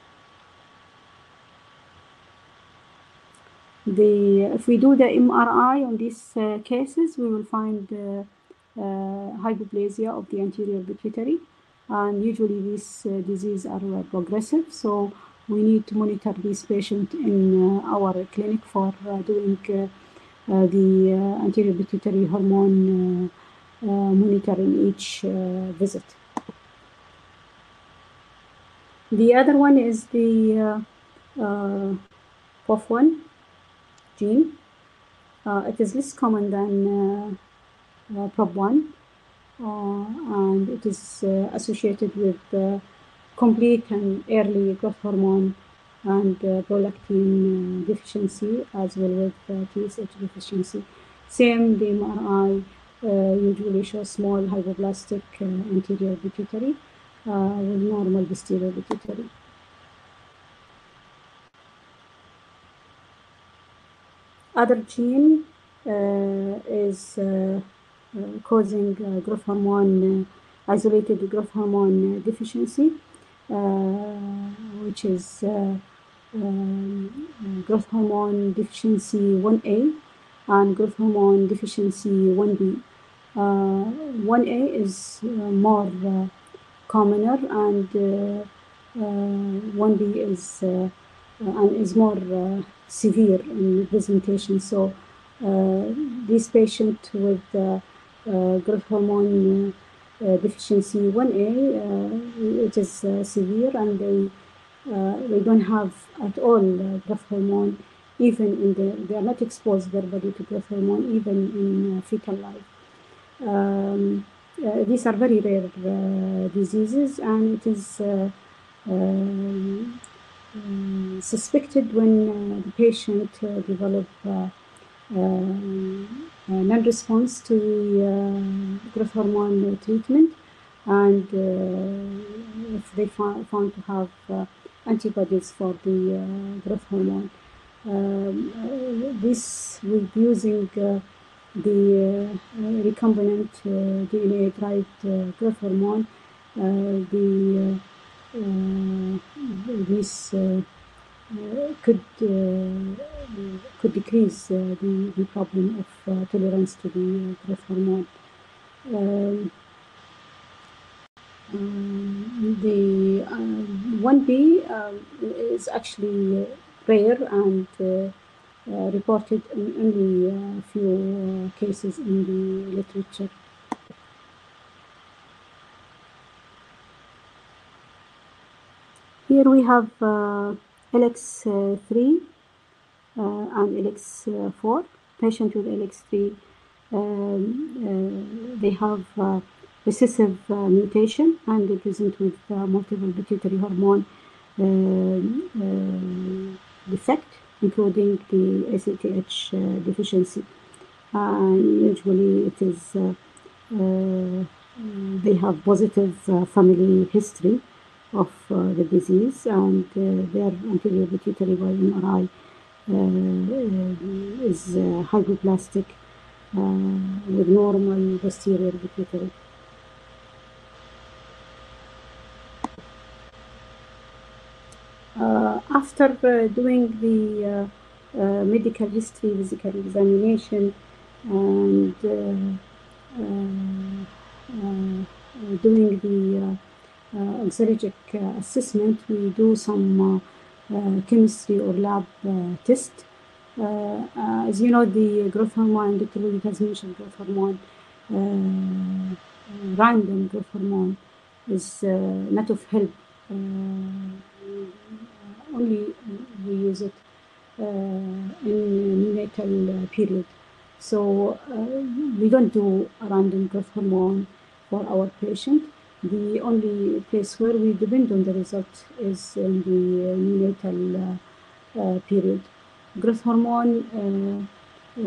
The, if we do the M R I on these uh, cases, we will find uh, uh, hypoplasia of the anterior pituitary, and usually these uh, diseases are uh, progressive, so we need to monitor these patients in uh, our clinic for uh, doing uh, uh, the uh, anterior pituitary hormone uh, uh, monitoring each uh, visit. The other one is the uh, uh, P O F one gene. Uh, it is less common than uh, uh, P O B one, uh, and it is uh, associated with uh, complete and early growth hormone and uh, prolactin uh, deficiency, as well with uh, T S H deficiency. Same, the M R I uh, usually shows small hypoplastic uh, anterior pituitary uh, with normal posterior pituitary. Other gene uh, is uh, uh, causing uh, growth hormone, uh, isolated growth hormone uh, deficiency, uh, which is uh, um, growth hormone deficiency one A and growth hormone deficiency one B. Uh, one A is uh, more uh, commoner, and uh, uh, one B is uh, uh, and is more uh, severe in presentation. So uh, this patient with uh, uh, growth hormone uh, deficiency one A, uh, it is uh, severe, and they uh, they don't have at all uh, growth hormone, even in the, they are not exposed their body to growth hormone even in uh, fetal life. Um, uh, these are very rare uh, diseases, and it is uh, um, Uh, suspected when uh, the patient uh, develop uh, uh, non-response to the uh, growth hormone treatment, and uh, if they found, found to have uh, antibodies for the uh, growth hormone. Um, uh, this with using uh, the uh, recombinant uh, D N A derived uh, growth hormone, uh, the uh, this uh, uh, could uh, could decrease uh, the, the problem of uh, tolerance to the uh, growth hormone. Um, um, the uh, one B um, is actually rare and uh, uh, reported in only a few uh, cases in the literature. Here we have uh, L X three uh, and L X four. Patient with L X three, um, uh, they have uh, recessive uh, mutation and they present with uh, multiple pituitary hormone uh, uh, defect, including the A C T H uh, deficiency. And usually it is uh, uh, they have positive uh, family history of uh, the disease, and uh, their anterior pituitary by M R I uh, is uh, hypoplastic uh, with normal posterior pituitary. Uh, after uh, doing the uh, uh, medical history, physical examination, and uh, uh, doing the uh, auxiliary assessment, we do some uh, chemistry or lab uh, test. Uh, uh, as you know, the growth hormone, Doctor Louis has mentioned growth hormone, uh, random growth hormone is uh, not of help. Uh, only we use it uh, in neonatal period. So uh, we don't do a random growth hormone for our patient. The only place where we depend on the result is in the neonatal uh, uh, period. Growth hormone uh,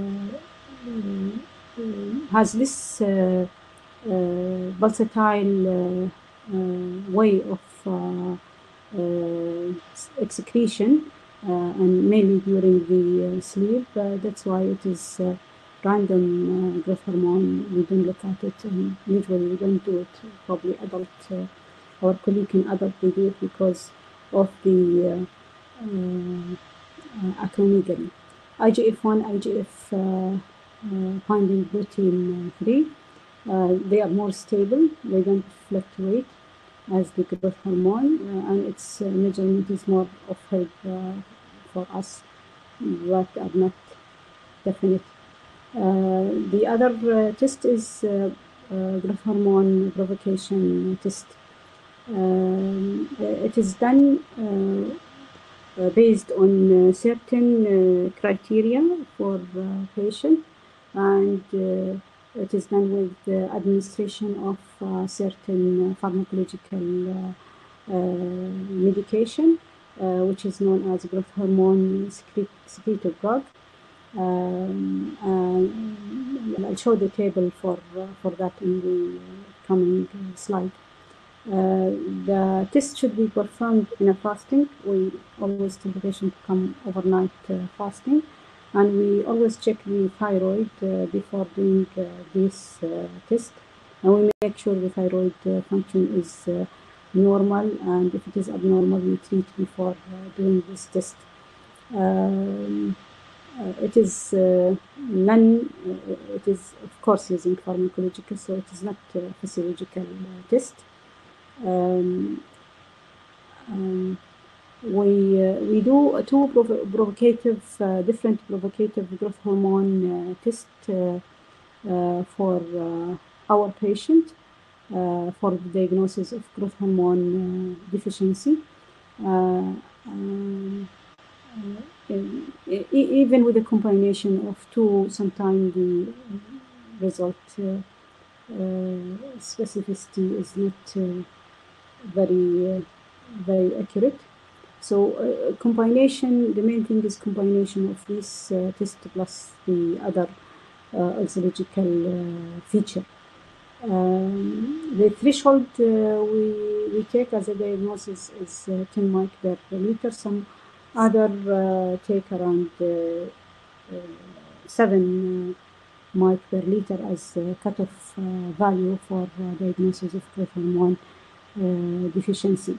uh, has this uh, uh, versatile uh, uh, way of uh, uh, excretion, uh, and mainly during the uh, sleep. Uh, that's why it is uh, random uh, growth hormone. We don't look at it, and usually we don't do it. Probably adult, uh, our colleague in adult they do it because of the uh, uh, acromegaly. I G F one, I G F uh, uh, binding protein three. Uh, they are more stable. They don't fluctuate as the growth hormone, uh, and its uh, measurement is more of help uh, for us, but are not definite. Uh, the other uh, test is uh, uh, growth hormone provocation test. Um, it is done uh, uh, based on uh, certain uh, criteria for uh, patient, and uh, it is done with the administration of uh, certain pharmacological uh, uh, medication, uh, which is known as growth hormone secretory drug. Um, uh, I'll show the table for uh, for that in the coming slide. Uh, the test should be performed in a fasting. We always tell the patient to come overnight uh, fasting, and we always check the thyroid uh, before doing uh, this uh, test, and we make sure the thyroid uh, function is uh, normal, and if it is abnormal, we treat before uh, doing this test. Um, uh, it is uh, non, uh, it is of course using pharmacological, so it is not a physiological uh, test. Um, um, we uh, we do two prov provocative uh, different provocative growth hormone uh, test uh, uh, for uh, our patient uh, for the diagnosis of growth hormone uh, deficiency. Uh, um, uh, even with a combination of two, sometimes the result uh, uh, specificity is not uh, very uh, very accurate. So uh, combination, the main thing is combination of this uh, test plus the other uh, auxiliary uh, feature. Um, the threshold uh, we, we take as a diagnosis is uh, ten mic per liter. Some other uh, take around uh, uh, seven uh, mic per liter as a cutoff uh, value for uh, diagnosis of growth hormone uh, deficiency.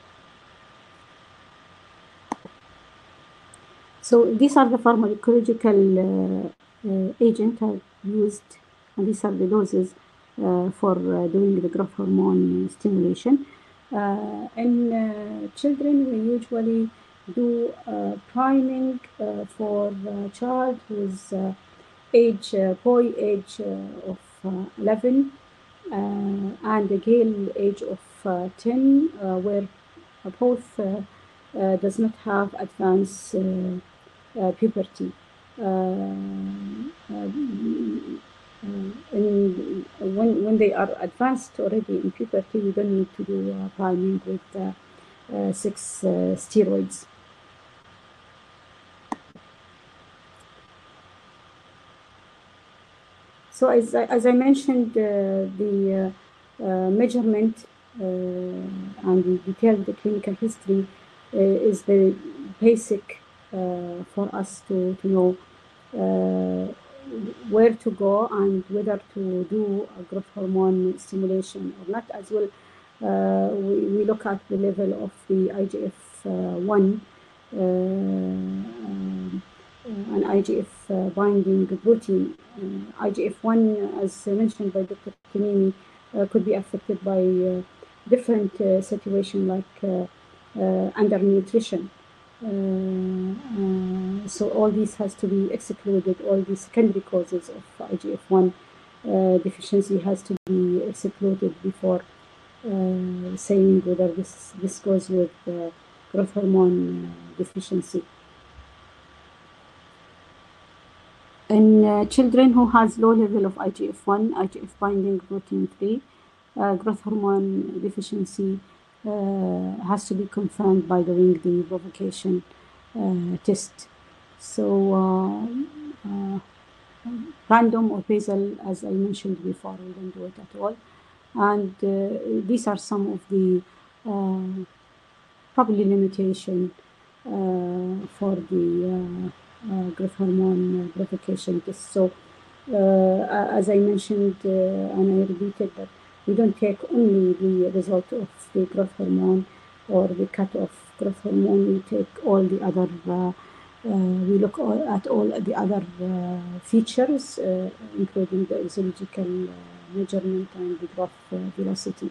So these are the pharmacological uh, uh, agents are used, and these are the doses uh, for uh, doing the growth hormone stimulation. Uh, in uh, children, we usually do uh, priming uh, for a child who is uh, age uh, boy age uh, of uh, eleven uh, and a girl age of uh, ten, uh, where both uh, uh, does not have advanced uh, uh, puberty. Uh, um, uh, in, when, when they are advanced already in puberty, we don't need to do uh, priming with uh, uh, six uh, steroids. So as I, as I mentioned, uh, the uh, uh, measurement uh, and the detailed clinical history uh, is the basic uh, for us to, to know uh, where to go and whether to do a growth hormone stimulation or not. As well, uh, we, we look at the level of the I G F one uh, um, uh, and I G F uh, binding protein. Uh, I G F one, as mentioned by Doctor Tamimi, uh, could be affected by uh, different uh, situations like uh, uh, undernutrition. Uh, uh, so all these has to be excluded. All the secondary causes of I G F one uh, deficiency has to be excluded before uh, saying whether this this goes with uh, growth hormone uh, deficiency. In uh, children who has low level of I G F one, I G F binding protein three, uh, growth hormone deficiency uh, has to be confirmed by doing the provocation uh, test. So uh, uh, random or basal, as I mentioned before, we don't do it at all. And uh, these are some of the uh, probably limitation uh, for the uh, uh, growth hormone provocation test. So uh, as I mentioned, uh, and I repeated that we don't take only the result of the growth hormone or the cut of growth hormone, we take all the other, uh, uh, we look all, at all the other uh, features, uh, including the physiological uh, measurement and the growth uh, velocity.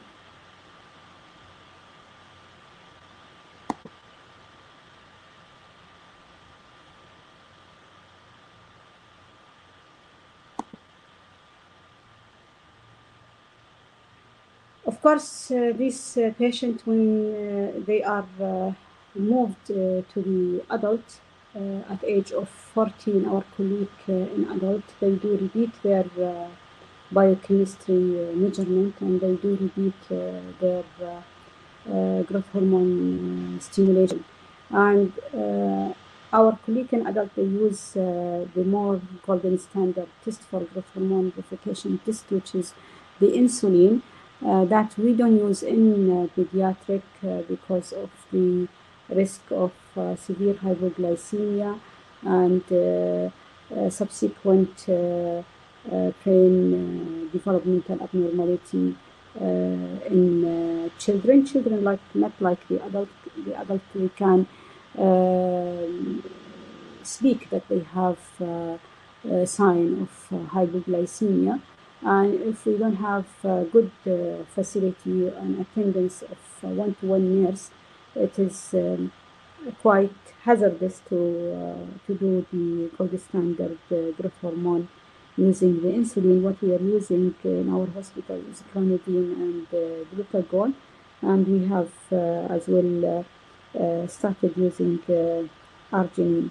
Of course, uh, these uh, patients, when uh, they are uh, moved uh, to the adult uh, at age of fourteen, our colleague uh, in adult, they do repeat their uh, biochemistry uh, measurement, and they do repeat uh, their uh, uh, growth hormone uh, stimulation. And uh, our colleague in adult, they use uh, the more golden standard test for growth hormone amplification test, which is the insulin. Uh, that we don't use in uh, pediatric uh, because of the risk of uh, severe hypoglycemia and uh, uh, subsequent uh, uh, brain uh, developmental abnormality uh, in uh, children. Children, like not like the adult. The adult, we can uh, speak that they have uh, a sign of uh, hypoglycemia. And if we don't have uh, good uh, facility and attendance of uh, one-to-one nurse, it is um, quite hazardous to uh, to do the gold standard uh, growth hormone using the insulin. What we are using in our hospital is clonidine and uh, glucagon, and we have uh, as well uh, uh, started using uh, arginine.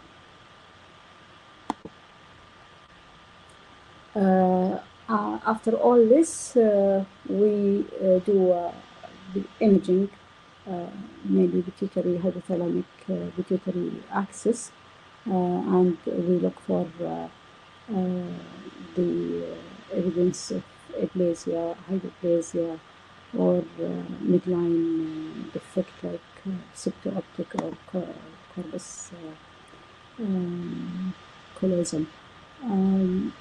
Uh, Uh, after all this, uh, we uh, do uh, the imaging, uh, maybe pituitary, hypothalamic, uh, pituitary axis, uh, and we look for uh, uh, the uh, evidence of aplasia, hypoplasia, or uh, midline uh, defect like uh, septo-optic or corpus uh, um, callosum. Um,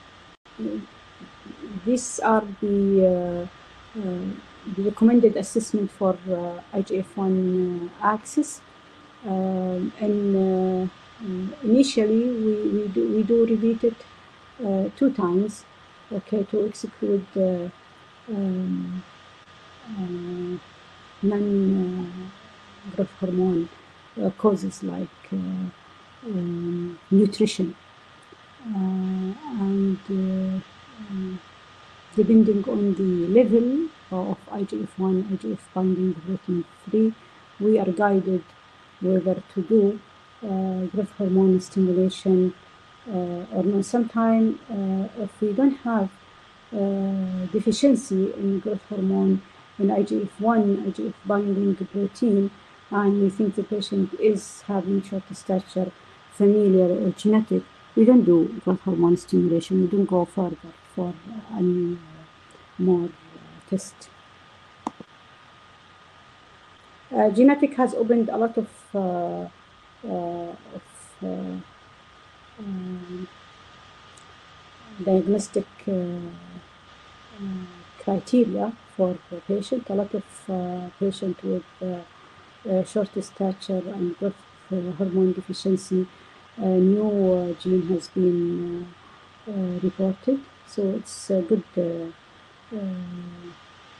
These are the, uh, uh, the recommended assessment for uh, I G F one uh, axis. Um, and uh, initially, we, we, do, we do repeat it uh, two times, okay, to exclude uh, um, uh, non-growth uh, hormone uh, causes like uh, um, nutrition. Uh, and uh, um, depending on the level of I G F one, I G F binding protein three, we are guided whether to do uh, growth hormone stimulation uh, or not. Sometimes uh, if we don't have uh, deficiency in growth hormone, in I G F one, I G F binding protein, and we think the patient is having short stature, familial or genetic, we don't do growth hormone stimulation. We don't go further for any more uh, tests. Uh, genetic has opened a lot of, uh, uh, of uh, um, diagnostic uh, uh, criteria for the patient. A lot of uh, patients with uh, uh, short stature and growth uh, hormone deficiency, uh, new uh, gene has been uh, uh, reported. So it's a good uh, uh,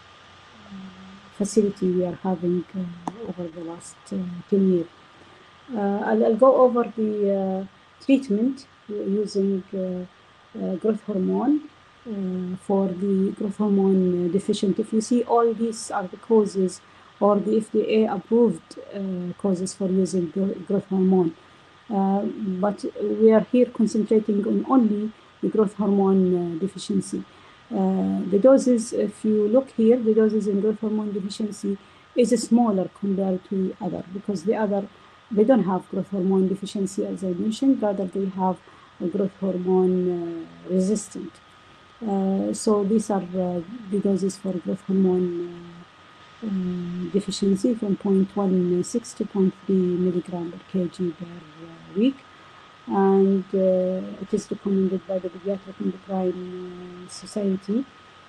facility we are having uh, over the last uh, ten years. Uh, I'll, I'll go over the uh, treatment using uh, uh, growth hormone uh, for the growth hormone uh, deficient. If you see, all these are the causes or the F D A approved uh, causes for using growth hormone. Uh, but we are here concentrating on only the growth hormone uh, deficiency. Uh, the doses, if you look here, the doses in growth hormone deficiency is smaller compared to the other, because the other, they don't have growth hormone deficiency, as I mentioned, rather they have a growth hormone uh, resistant. Uh, so these are uh, the doses for growth hormone uh, uh, deficiency from zero point one six to zero point three milligram per kg per uh, week. And uh, it is recommended by the Pediatric Endocrine uh, Society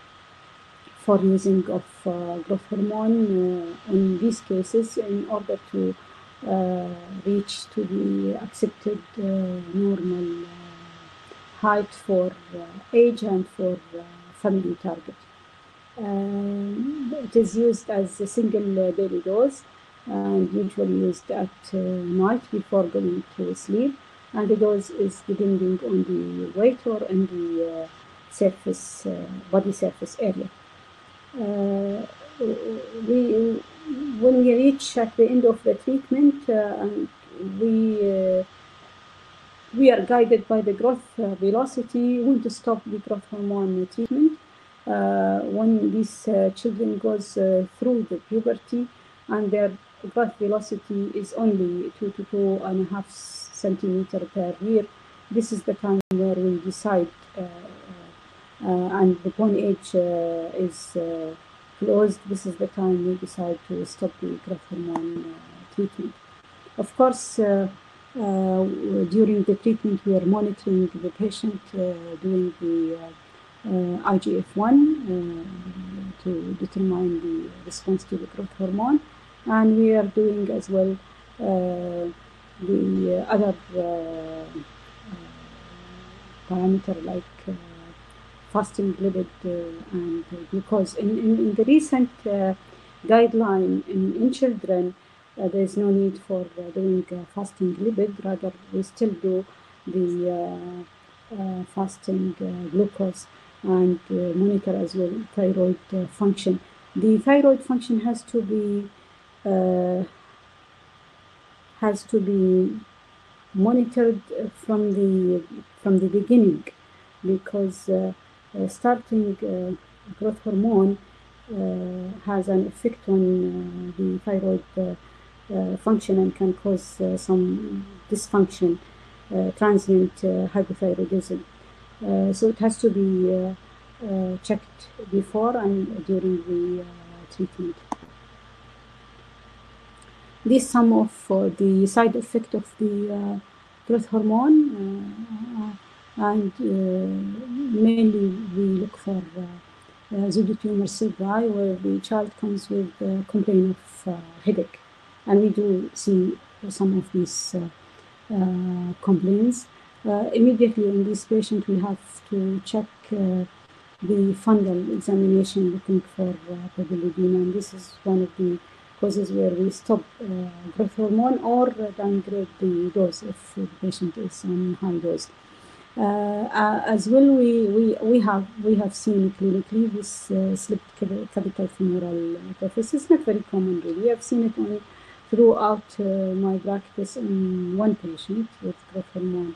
for using of uh, growth hormone uh, in these cases in order to uh, reach to the accepted uh, normal uh, height for uh, age and for uh, family target. Um, it is used as a single uh, daily dose and usually used at uh, night before going to sleep. And the dose is depending on the weight or on the uh, surface, uh, body surface area. Uh, we, when we reach at the end of the treatment, uh, and we uh, we are guided by the growth uh, velocity when to stop the growth hormone treatment. Uh, when these uh, children goes uh, through the puberty and their growth velocity is only two to two and a half centimeter per year, this is the time where we decide, uh, uh, and the bone age uh, is uh, closed. This is the time we decide to stop the growth hormone uh, treatment. Of course, uh, uh, during the treatment, we are monitoring the patient uh, doing the uh, uh, I G F one uh, to determine the response to the growth hormone, and we are doing as well uh, the uh, other uh, uh, parameter like uh, fasting lipid uh, and glucose. In, in, in the recent uh, guideline in, in children, uh, there is no need for uh, doing uh, fasting lipid. Rather, we still do the uh, uh, fasting uh, glucose and uh, monitor as well thyroid uh, function. The thyroid function has to be uh, has to be monitored from the from the beginning, because uh, uh, starting uh, growth hormone uh, has an effect on uh, the thyroid uh, uh, function and can cause uh, some dysfunction, uh, transient uh, hypothyroidism. Uh, so it has to be uh, uh, checked before and during the uh, treatment. This is some of uh, the side effect of the uh, growth hormone, uh, and uh, mainly we look for uh, uh, pseudotumor cerebri, where the child comes with a complaint of uh, headache, and we do see some of these uh, uh, complaints. Uh, immediately in this patient, we have to check uh, the fundal examination, looking for uh, papilledema, and this is one of the causes where we stop uh, growth hormone or downgrade the dose if the patient is on high dose. Uh, uh, as well, we, we, we have we have seen clinically this uh, slipped capital femoral epiphysis. It's not very common really. I've seen it on throughout uh, my practice in one patient with growth hormone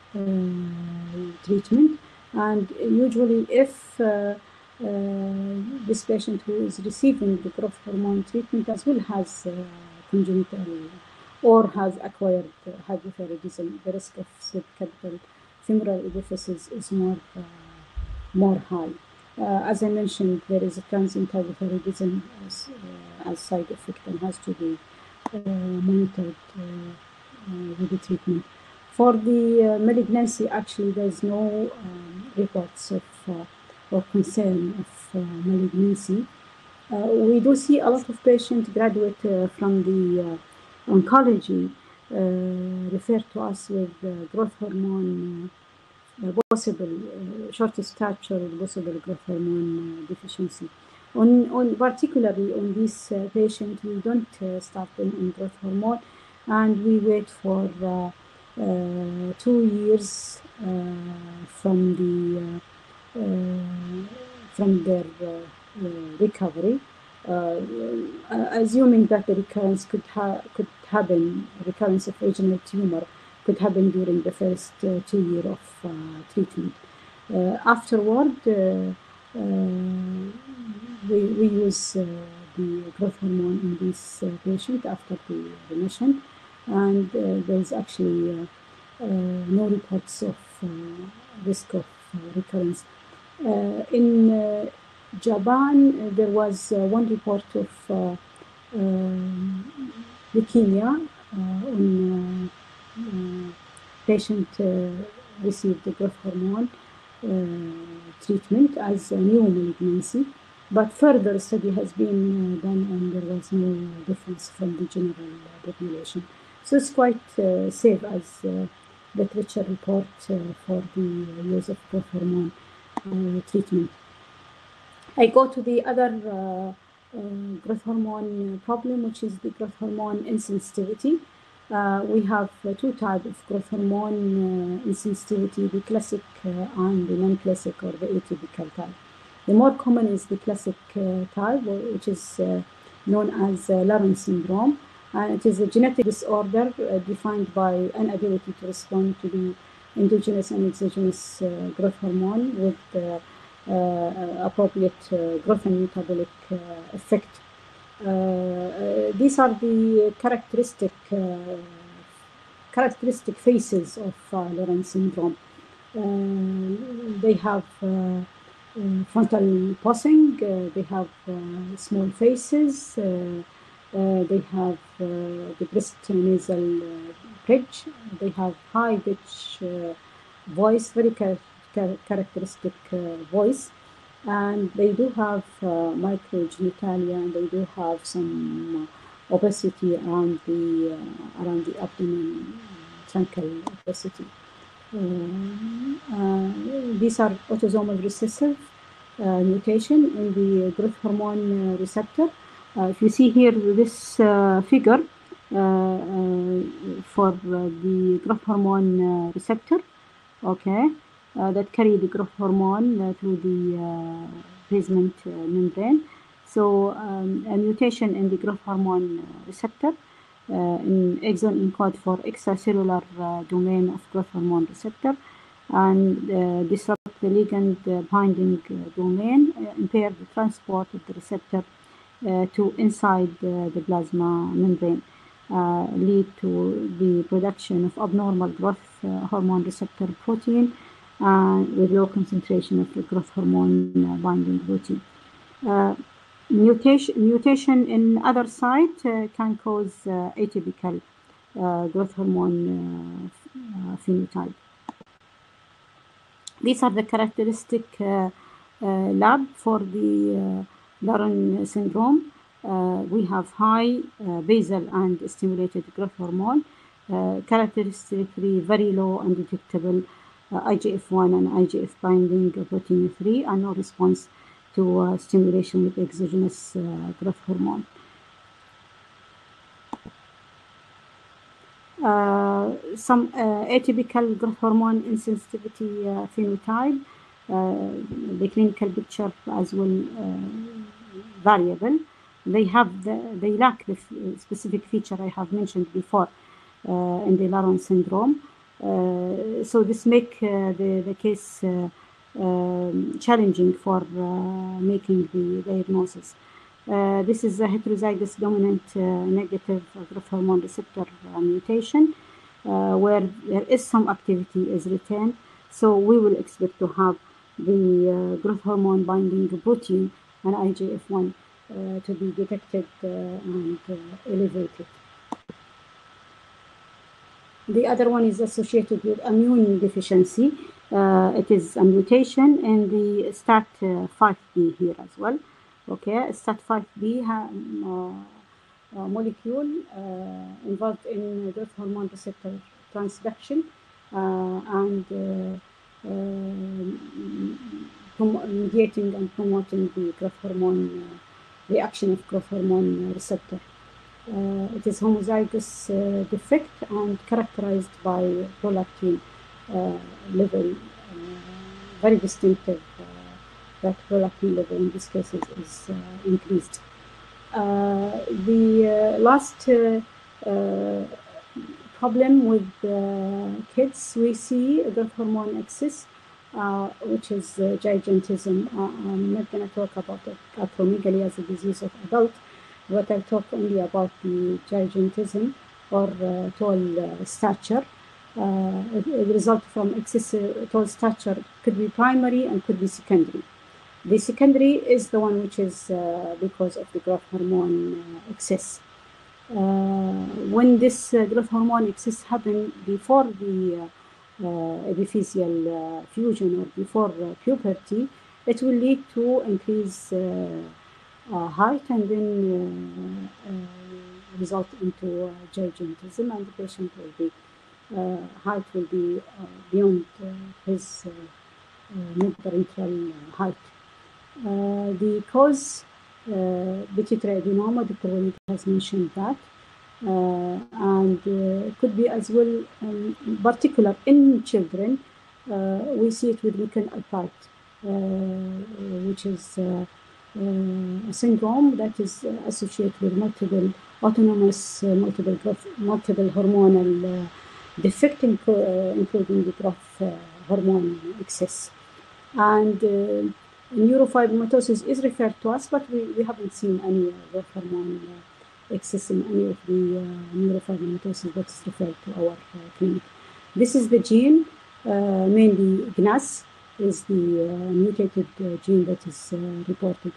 uh, treatment. And usually if uh, uh, this patient who is receiving the growth hormone treatment as well has uh, congenital or has acquired uh, hypothyroidism, the risk of subcapital femoral epiphysis is more, uh, more high. Uh, as I mentioned, there is a transient hypothyroidism as, uh, as side effect and has to be uh, monitored uh, uh, with the treatment. For the uh, malignancy, actually, there's no um, reports of uh, or concern of uh, malignancy. Uh, we do see a lot of patients graduate uh, from the uh, oncology uh, referred to us with uh, growth hormone uh, possible uh, short stature with possible growth hormone uh, deficiency. On, on particularly on this uh, patient, we don't uh, start them on growth hormone, and we wait for uh, uh, two years uh, from the uh, uh, from their uh, uh, recovery, uh, assuming that the recurrence could ha could happen, recurrence of original tumor could happen during the first uh, two years of uh, treatment. Uh, afterward, uh, uh, we, we use uh, the growth hormone in this uh, patient after the remission, and uh, there is actually uh, uh, no reports of uh, risk of uh, recurrence. Uh, in uh, Japan, uh, there was uh, one report of uh, uh, leukemia uh, on uh, patient uh, received the growth hormone uh, treatment as a new malignancy, but further study has been uh, done and there was no difference from the general population. So it's quite uh, safe as uh, literature report uh, for the use of growth hormone uh, treatment. I go to the other uh, uh, growth hormone problem, which is the growth hormone insensitivity. Uh, we have uh, two types of growth hormone uh, insensitivity, the classic uh, and the non-classic or the atypical type. The more common is the classic uh, type, which is uh, known as uh, Lorentz syndrome. And it is a genetic disorder uh, defined by inability to respond to the endogenous and exogenous uh, growth hormone with uh, uh, appropriate uh, growth and metabolic uh, effect. Uh, uh, these are the characteristic uh, characteristic faces of uh, Lorentz syndrome. Uh, they have uh, uh, frontal posing, uh, they have uh, small faces, uh, uh, they have uh, the breast nasal uh, bridge, they have high pitch uh, voice, very char char characteristic uh, voice. And they do have uh, microgenitalia, and they do have some uh, obesity around the uh, around the abdomen, uh, truncal obesity. Uh, uh, these are autosomal recessive uh, mutation in the growth hormone uh, receptor. Uh, if you see here this uh, figure uh, uh, for uh, the growth hormone uh, receptor, okay. Uh, that carry the growth hormone uh, through the uh, basement uh, membrane. So um, a mutation in the growth hormone uh, receptor uh, in exon encode for extracellular uh, domain of growth hormone receptor and uh, disrupt the ligand uh, binding uh, domain, uh, impair the transport of the receptor uh, to inside uh, the plasma membrane, uh, lead to the production of abnormal growth uh, hormone receptor protein Uh, with low concentration of the growth hormone uh, binding protein. Uh, mutation, mutation in other site uh, can cause uh, atypical uh, growth hormone uh, uh, phenotype. These are the characteristic uh, uh, lab for the uh, Lorentz syndrome. Uh, we have high uh, basal and stimulated growth hormone, uh, characteristically very low and detectable Uh, I G F one and I G F binding uh, protein three, and no response to uh, stimulation with exogenous uh, growth hormone. Uh, some uh, atypical growth hormone insensitivity uh, phenotype, uh, the clinical picture as well uh, variable. they have the, they lack the specific feature I have mentioned before uh, in the Laron syndrome. Uh, so this make uh, the, the case uh, um, challenging for uh, making the diagnosis. Uh, this is a heterozygous dominant uh, negative growth hormone receptor uh, mutation uh, where there is some activity is retained. So we will expect to have the uh, growth hormone binding protein and I G F one uh, to be detected uh, and uh, elevated. The other one is associated with immune deficiency. Uh, it is a mutation in the STAT five B here as well. Okay, STAT five B ha, uh, uh, molecule uh, involved in growth hormone receptor transduction uh, and uh, uh, mediating and promoting the growth hormone uh, reaction of growth hormone receptor. Uh, it is homozygous uh, defect and characterized by prolactin uh, level, uh, very distinctive uh, that prolactin level in this case is, is uh, increased. Uh, the uh, last uh, uh, problem with uh, kids, we see growth hormone excess, uh, which is uh, gigantism. Uh, I'm not going to talk about acromegaly as a disease of adult, but I'll talk only about the gigantism or uh, tall uh, stature. Uh, it, it results from excessive tall stature, could be primary and could be secondary. The secondary is the one which is uh, because of the growth hormone uh, excess. Uh, when this uh, growth hormone excess happens before the uh, uh, epiphyseal uh, fusion or before uh, puberty, it will lead to increase uh, uh, height and then uh, uh, result into uh, gigantism, and the patient will be uh, height will be uh, beyond uh, his uh, uh, mid-parental height. Uh, the cause, uh, pituitary adenoma, Doctor Walid has mentioned that, uh, and uh, it could be as well, um, particular in children. Uh, we see it with Wicken Alpert, uh, which is uh, uh, a syndrome that is uh, associated with multiple autonomous, uh, multiple growth, multiple hormonal uh, defect, uh, including the growth uh, hormone excess. And uh, neurofibromatosis is referred to us, but we, we haven't seen any uh, growth hormone uh, excess in any of the uh, neurofibromatosis that is referred to our uh, clinic. This is the gene, uh, mainly G N A S is the uh, mutated uh, gene that is uh, reported.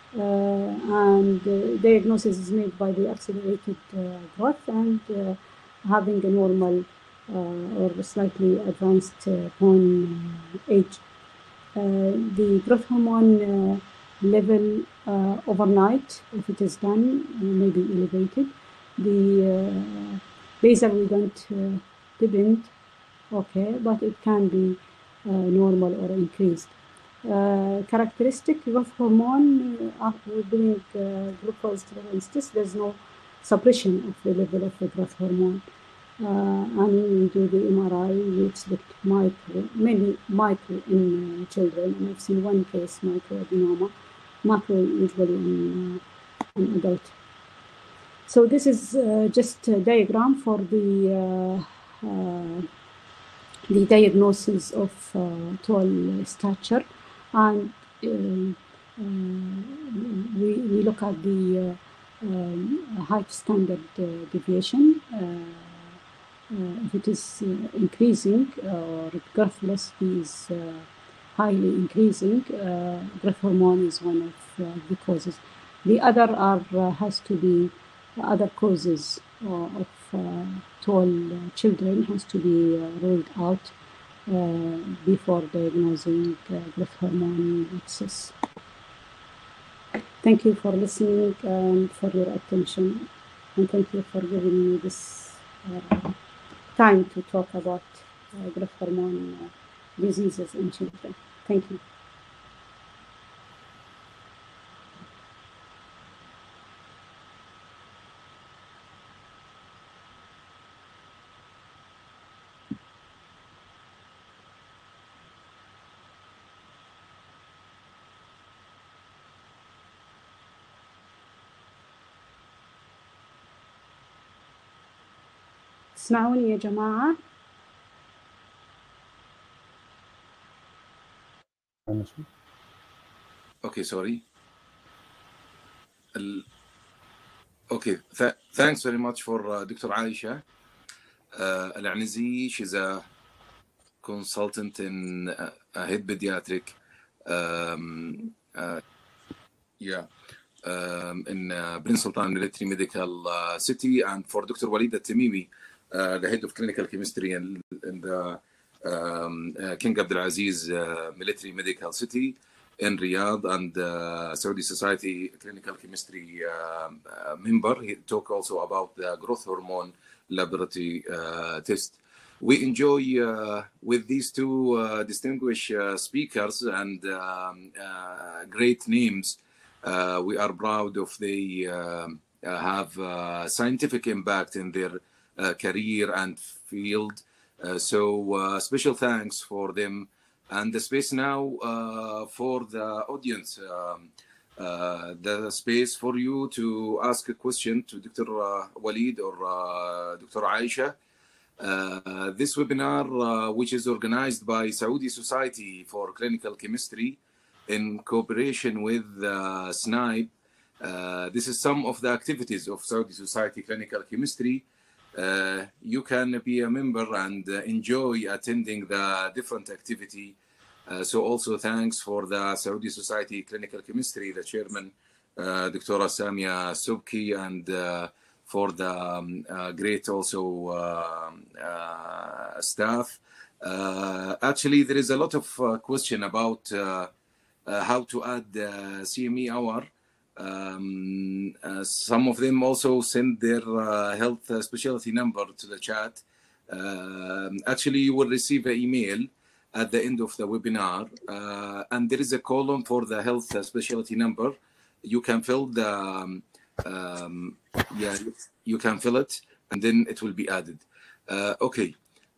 Uh, and uh, diagnosis is made by the accelerated uh, growth and uh, having a normal uh, or slightly advanced uh, bone uh, age. Uh, the growth hormone uh, level uh, overnight, if it is done, uh, may be elevated. The uh, basal we don't uh, depend, okay, but it can be uh, normal or increased. Uh, characteristic growth hormone uh, after doing uh, glucose tolerance test, there's no suppression of the level of the growth hormone. Uh, and when we do the M R I, we expect micro, mainly micro in uh, children, and I've seen one case, microadenoma, macro usually in, uh, in adult. So this is uh, just a diagram for the uh, uh, the diagnosis of uh, tall stature, and uh, uh, we, we look at the uh, um, height standard uh, deviation. Uh, Uh, if it is uh, increasing or growth velocity is uh, highly increasing, uh, growth hormone is one of uh, the causes. The other are uh, has to be other causes uh, of uh, tall uh, children has to be uh, ruled out uh, before diagnosing uh, growth hormone excess. Thank you for listening and for your attention, and thank you for giving me this uh, time to talk about uh, growth hormone uh, diseases in children. Thank you. تسمعوني يا جماعة؟ Okay, sorry. Okay, Th thanks very much for uh, Doctor Aisha uh, Al-Anizi. She's a consultant in uh, uh, head pediatric, um, uh, yeah, um, in uh, Prince Sultan Military Medical uh, City, and for Doctor Walid Al-Tamimi, uh, the head of clinical chemistry in, in the um, uh, King Abdulaziz uh, Military Medical City in Riyadh, and uh, Saudi Society Clinical Chemistry uh, uh, member. He talked also about the growth hormone laboratory uh, test. We enjoy uh, with these two uh, distinguished uh, speakers and um, uh, great names. Uh, we are proud of they um, uh, have uh, scientific impact in their uh, career and field. Uh, so uh, special thanks for them. And the space now uh, for the audience, um, uh, the space for you to ask a question to Doctor Uh, Walid or uh, Doctor Aisha. Uh, this webinar, uh, which is organized by Saudi Society for Clinical Chemistry in cooperation with uh, Snibe. Uh, this is some of the activities of Saudi Society Clinical Chemistry. Uh, you can be a member and uh, enjoy attending the different activity. Uh, so also thanks for the Saudi Society Clinical Chemistry, the chairman, uh, Doctor Samia Subki, and uh, for the um, uh, great also uh, uh, staff. Uh, actually, there is a lot of uh, question about uh, uh, how to add uh, C M E hour. Um, uh, some of them also send their uh, health uh, specialty number to the chat. Uh, actually, you will receive an email at the end of the webinar, uh, and there is a column for the health uh, specialty number. You can fill the, um, um, yeah, you can fill it, and then it will be added. Uh, okay.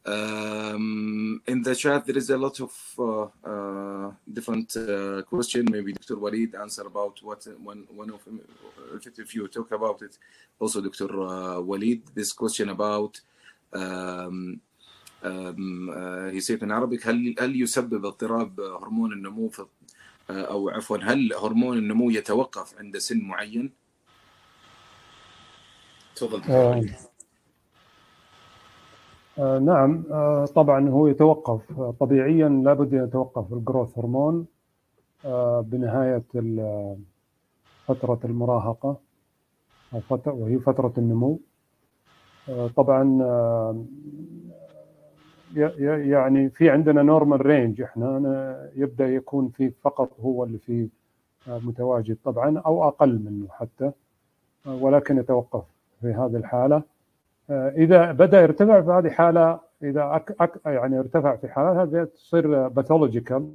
Um, in the chat, there is a lot of uh, uh, different uh, questions. Maybe Doctor Walid answer about what one one of them, if you talk about it. Also, Doctor Uh, Walid, this question about um, um, uh, he said in Arabic, هل هل يسبب اضطراب هرمون النمو في أو عفوا هل هرمون النمو يتوقف عند سن معين؟ تفضل دكتور. آه نعم آه طبعا هو يتوقف آه طبيعيا لابد أن يتوقف الجروث هرمون آه بنهاية فترة المراهقة أو فترة وهي فترة النمو. آه طبعا آه يعني في عندنا نورمال رينج، احنا يبدأ يكون في فقط هو اللي فيه آه متواجد طبعا أو أقل منه حتى، آه ولكن يتوقف في هذه الحالة. إذا بدأ يرتفع في هذه حالة، إذا أك أك يعني ارتفع في حالة هذه تصير باثولوجيكال.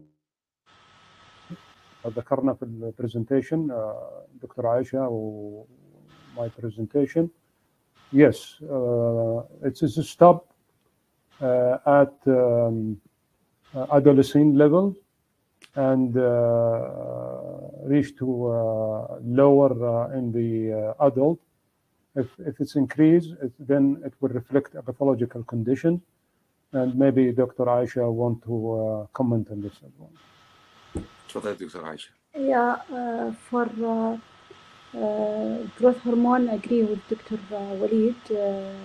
ذكرنا في البرزنتيشن دكتور عائشة و my presentation. Yes, uh, it is a stop uh, at um, adolescent level and uh, reach to uh, lower uh, in the uh, adult. If, if it's increased, it, then it will reflect a pathological condition. And maybe Doctor Aisha want to uh, comment on this as well. تفضل دكتور عائشة. Yeah, uh, for uh, uh, growth hormone, I agree with Doctor Uh, Walid. Uh,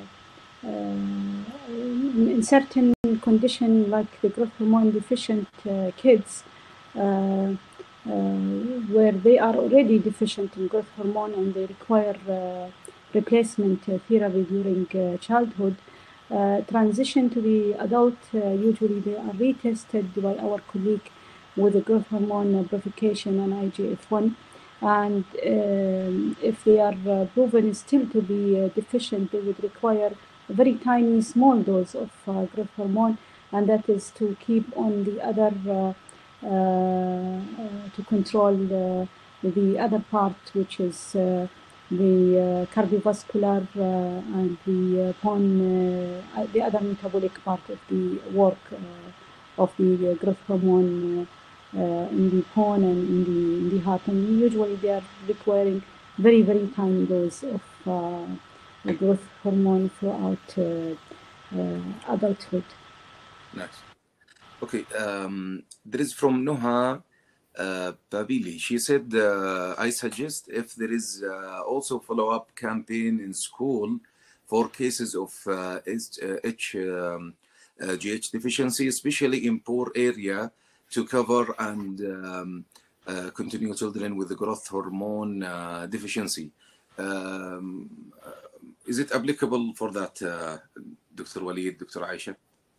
uh, in certain condition like the growth hormone deficient uh, kids, uh, uh, where they are already deficient in growth hormone and they require uh, replacement uh, therapy during uh, childhood, uh, transition to the adult, uh, usually they are retested by our colleague with the growth hormone amplification and I G F one, and um, if they are uh, proven still to be uh, deficient, they would require a very tiny small dose of uh, growth hormone, and that is to keep on the other uh, uh, uh, to control the, the other part, which is uh, the uh, cardiovascular uh, and the uh, bone, uh, the other metabolic part of the work uh, of the uh, growth hormone uh, uh, in the bone and in the, in the heart. And usually they are requiring very, very tiny dose of uh, growth hormone throughout uh, uh, adulthood. Nice. Okay, um, there is from Noha uh, Babili. She said, uh, I suggest if there is uh, also follow-up campaign in school for cases of uh, H, um, uh, G H deficiency, especially in poor area, to cover and um, uh, continue children with the growth hormone uh, deficiency. Um, uh, is it applicable for that, uh, Doctor Walid, Doctor Aisha?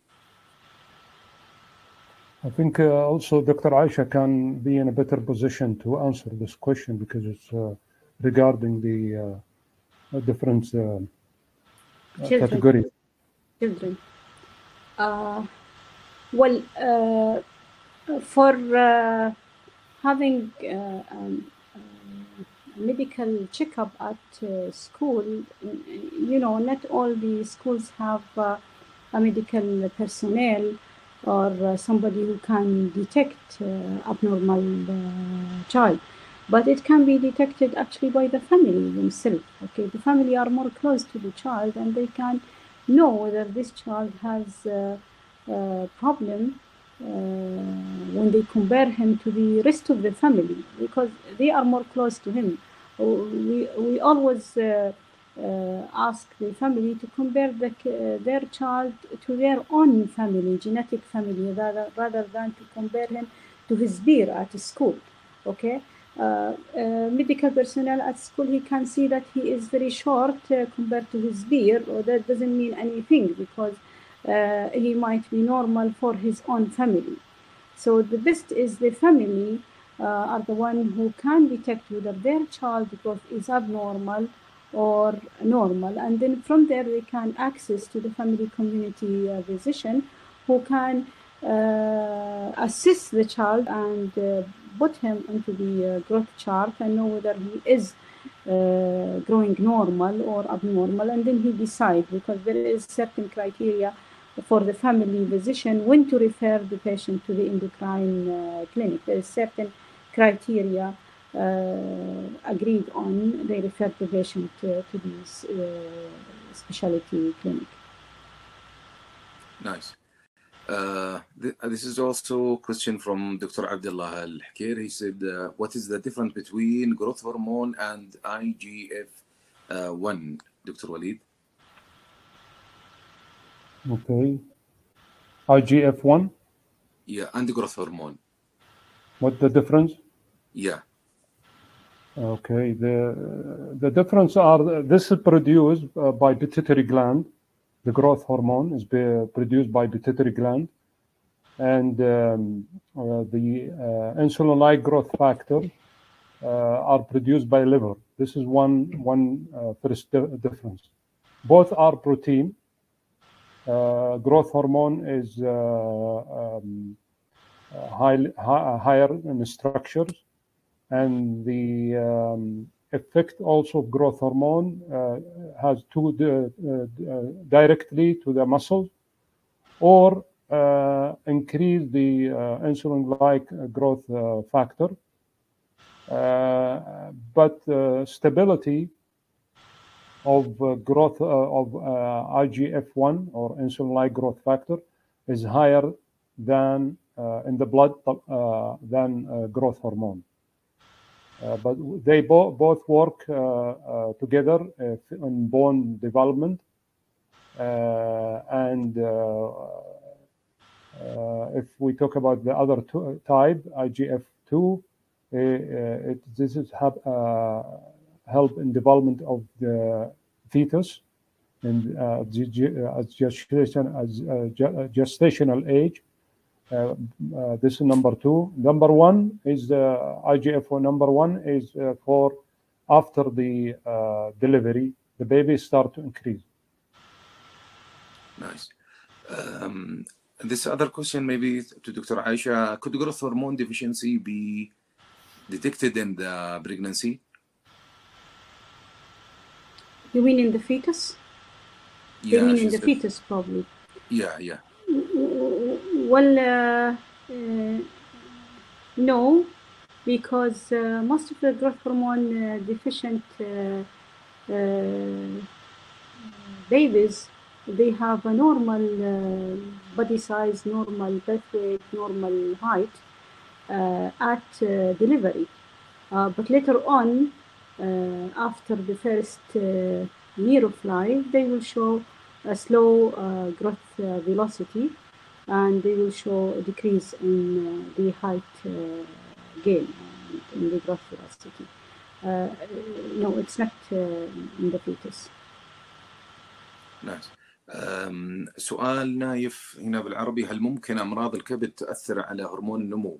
I think uh, also Doctor Aisha can be in a better position to answer this question because it's uh, regarding the uh, different uh, Children. categories. Children. Uh, well, uh, for uh, having uh, um, uh, medical checkup at uh, school, you know, not all the schools have uh, a medical personnel or uh, somebody who can detect uh, abnormal uh, child. But it can be detected actually by the family themselves. Okay, the family are more close to the child and they can know whether this child has a, a problem uh, when they compare him to the rest of the family because they are more close to him. We, we always uh, uh, ask the family to compare the, uh, their child to their own family, genetic family, rather, rather than to compare him to his peer at school. Okay, uh, uh, medical personnel at school, he can see that he is very short uh, compared to his peer, or that doesn't mean anything because uh, he might be normal for his own family. So the best is the family uh, are the one who can detect whether their child growth is abnormal or normal, and then from there they can access to the family community uh, physician who can uh, assist the child and uh, put him into the uh, growth chart and know whether he is uh, growing normal or abnormal, and then he decide because there is certain criteria for the family physician when to refer the patient to the endocrine uh, clinic. There is certain criteria uh, agreed on. They refer the patient uh, to this uh, specialty clinic. Nice. Uh, th this is also a question from Doctor Abdullah Al-Hkir. He said, uh, what is the difference between growth hormone and I G F one, Doctor Walid? Okay. I G F one? Yeah, and growth hormone. What the difference? Yeah. Okay. The, the difference are, this is produced uh, by pituitary gland. The growth hormone is produced by pituitary gland. And um, uh, the uh, insulin-like growth factor uh, are produced by liver. This is one, one uh, first difference. Both are protein. Uh, growth hormone is uh, um, uh, high, high, higher in structures, and the um, effect also of growth hormone uh, has to uh, uh, directly to the muscle or uh, increase the uh, insulin-like growth uh, factor. Uh, but uh, stability of uh, growth uh, of uh, I G F one or insulin-like growth factor is higher than uh, in the blood uh, than uh, growth hormone. Uh, but they bo both work uh, uh, together uh, in bone development uh, and uh, uh, if we talk about the other two, type, I G F two, uh, it, this is have, uh, help in development of the fetus and uh, as gestation as uh, gestational age. Uh, uh, this is number two. Number one is the I G F one. Number one is uh, for after the uh, delivery, the baby start to increase. Nice. Um, this other question maybe to Doctor Aisha, could growth hormone deficiency be detected in the pregnancy? You mean in the fetus? Yeah, you mean in the said, fetus probably? Yeah, yeah. Well, uh, uh, no, because uh, most of the growth hormone uh, deficient uh, uh, babies they have a normal uh, body size, normal birth weight, normal height uh, at uh, delivery. Uh, but later on, uh, after the first uh, year of life, they will show a slow uh, growth uh, velocity, and they will show a decrease in uh, the height uh, gain uh, in the growth velocity. Uh, no, it's not uh, in the fetus. نايس. سؤال نايف هنا بالعربي: هل ممكن أمراض الكبد تؤثر على هرمون النمو؟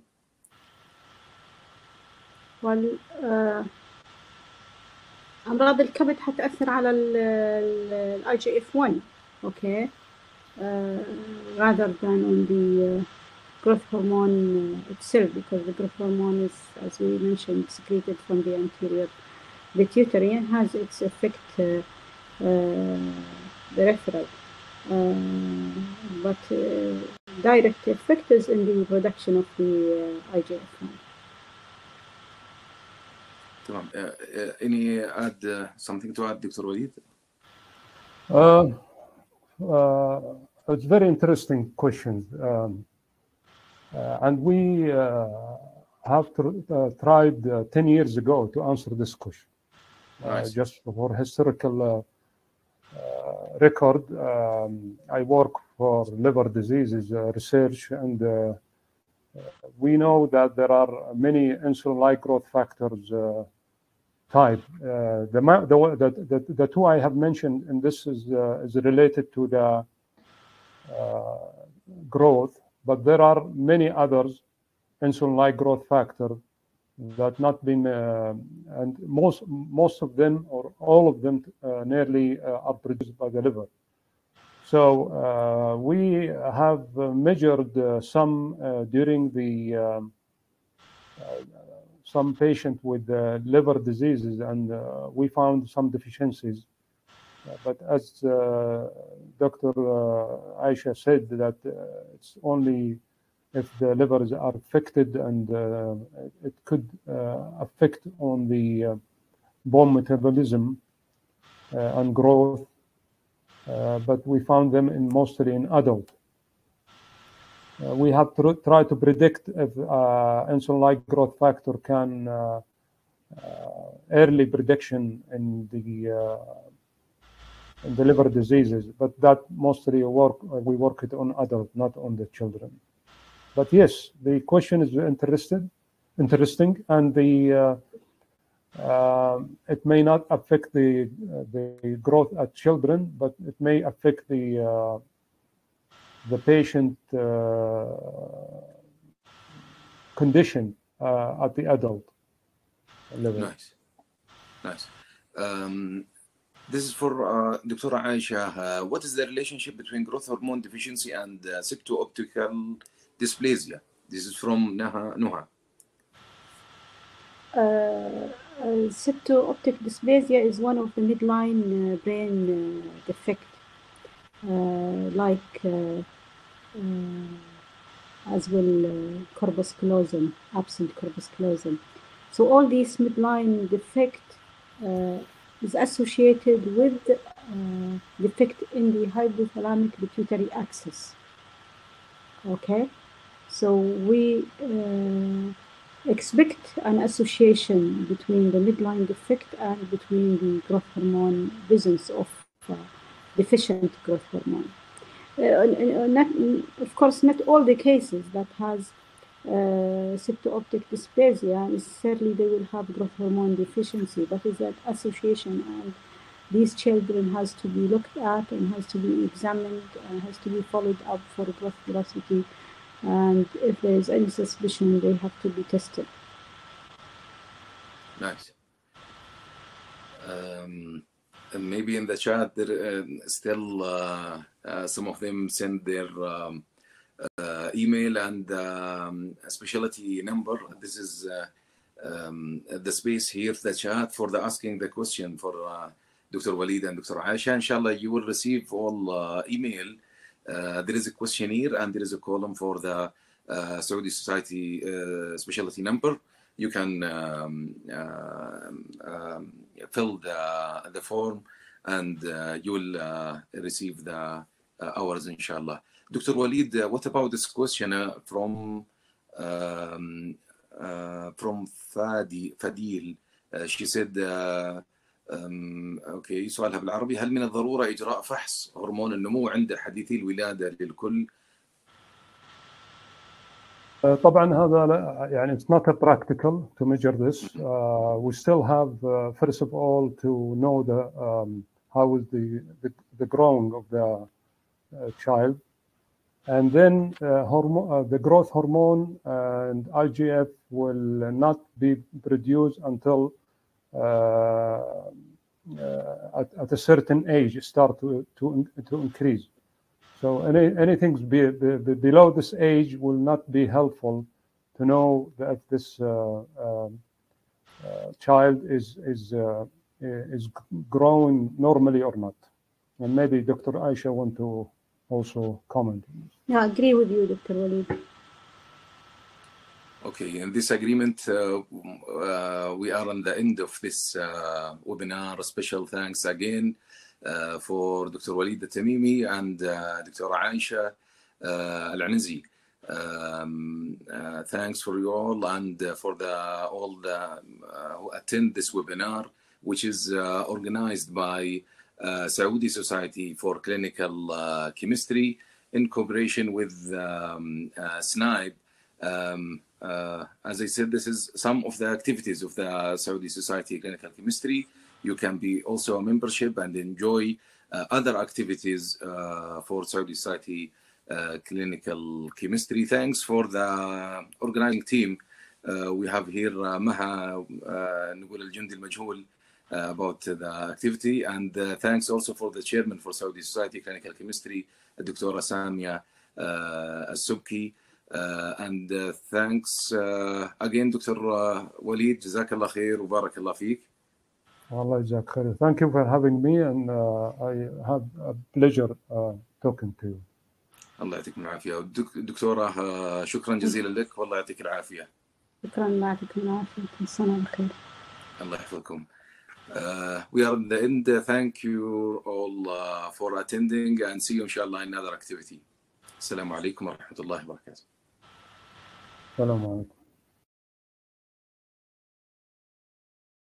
well, uh, أمراض الكبد حتأثر على ال I G F one, okay, uh, rather than on the uh, growth hormone itself, because the growth hormone is, as we mentioned, secreted from the anterior pituitary and has its effect uh, uh, peripheral, uh, but uh, direct effect is in the production of the uh, I G F one. تمام. uh, any add uh, something to add, Doctor Walid? Uh, uh, it's very interesting question, um, uh, and we uh, have to, uh, tried uh, ten years ago to answer this question. Nice. Uh, just for historical uh, uh, record, um, I work for liver diseases uh, research, and uh, we know that there are many insulin-like growth factors uh, type. Uh, the, the, the, the two I have mentioned, and this is, uh, is related to the uh, growth, but there are many others insulin-like growth factors that not been, uh, and most, most of them or all of them uh, nearly uh, are produced by the liver. So uh, we have measured uh, some uh, during the um, uh, some patient with uh, liver diseases, and uh, we found some deficiencies. Uh, but as uh, Doctor Uh, Aisha said, that uh, it's only if the livers are affected, and uh, it could uh, affect on the uh, bone metabolism uh, and growth. Uh, but we found them in mostly in adult. Uh, we have to try to predict if uh, insulin-like growth factor can uh, uh, early prediction in the uh, in the liver diseases, but that mostly work uh, we work it on adult, not on the children. But yes, the question is interested, interesting, and the uh, uh, it may not affect the uh, the growth at children, but it may affect the uh, the patient uh, condition uh, at the adult level. Nice, nice. Um, this is for uh, Doctor Aisha. Uh, what is the relationship between growth hormone deficiency and uh, septo-optical dysplasia? This is from Naha Nuha. Uh, uh, septo-optic dysplasia is one of the midline uh, brain uh, defect, uh, like uh, uh, as well uh, corpus callosum, absent corpus callosum. So all these midline defect uh, is associated with uh, defect in the hypothalamic pituitary axis. Okay, so we uh, expect an association between the midline defect and between the growth hormone presence of uh, deficient growth hormone. Uh, not, of course, not all the cases that has uh, septo-optic dysplasia necessarily they will have growth hormone deficiency, but is that association, and these children has to be looked at and has to be examined and has to be followed up for growth velocity, and if there is any suspicion they have to be tested. Nice. Um, maybe in the chat there uh, still uh, uh, some of them send their um, uh, email and um, a specialty number. This is uh, um, the space here, the chat, for the asking the question for uh, Doctor Walid and Doctor Aisha. Inshallah, you will receive all uh, email. Uh, there is a questionnaire and there is a column for the uh, Saudi Society uh, specialty number. You can um, uh, um, fill the, the form and uh, you will uh, receive the uh, hours, inshallah. Doctor Walid, uh, what about this question uh, from um, uh, from Fadi Fadil? Uh, she said, uh, um, okay, سؤالها بالعربي: هل من الضرورة إجراء فحص هرمون النمو عند حديثي الولادة للكل؟ طبعا هذا يعني it's not a practical to measure this. Uh, we still have uh, first of all to know the um, how is the, the the growing of the uh, child, and then uh, hormone, uh, the growth hormone and I G F will not be produced until uh, uh, at, at a certain age start to to to increase. So any, anything be, be, below this age will not be helpful to know that this uh, uh, uh, child is is uh, is growing normally or not. And maybe Doctor Aisha want to also comment. Yeah, I agree with you, Doctor Walid. Okay, in this agreement, uh, uh, we are on the end of this uh, webinar. Special thanks again Uh, for Doctor Walid Al-Tamimi and uh, Doctor Aisha uh, Al-Anizi. Um, uh, thanks for you all and uh, for the all the, uh, who attend this webinar, which is uh, organized by uh, Saudi Society for Clinical uh, Chemistry in cooperation with um, uh, Snibe. Um, uh, as I said, this is some of the activities of the Saudi Society Clinical Chemistry. You can be also a membership and enjoy uh, other activities uh, for Saudi Society uh, Clinical Chemistry. Thanks for the organizing team. Uh, we have here uh, Maha uh, نقول الجندي المجهول uh, about the activity, and uh, thanks also for the chairman for Saudi Society Clinical Chemistry, Doctor Samia uh, Al-Subki. Uh, and uh, thanks uh, again, Doctor Uh, Walid. Jazakallah khair wa barakallah feek. Allah Jazaak khair. Thank you for having me, and uh, I have a pleasure uh, talking to you. الله يعطيك العافية. دكتورة شكرا جزيلا لك والله يعطيك العافية. شكرا الله يعطيكم العافية. كل سنة بخير. الله يحفظكم. Uh, we are in the end. Thank you all uh, for attending, and see you inshallah in another activity. Assalamu alaikum wa rahmatullahi wa barakatuh. Assalamu alaikum.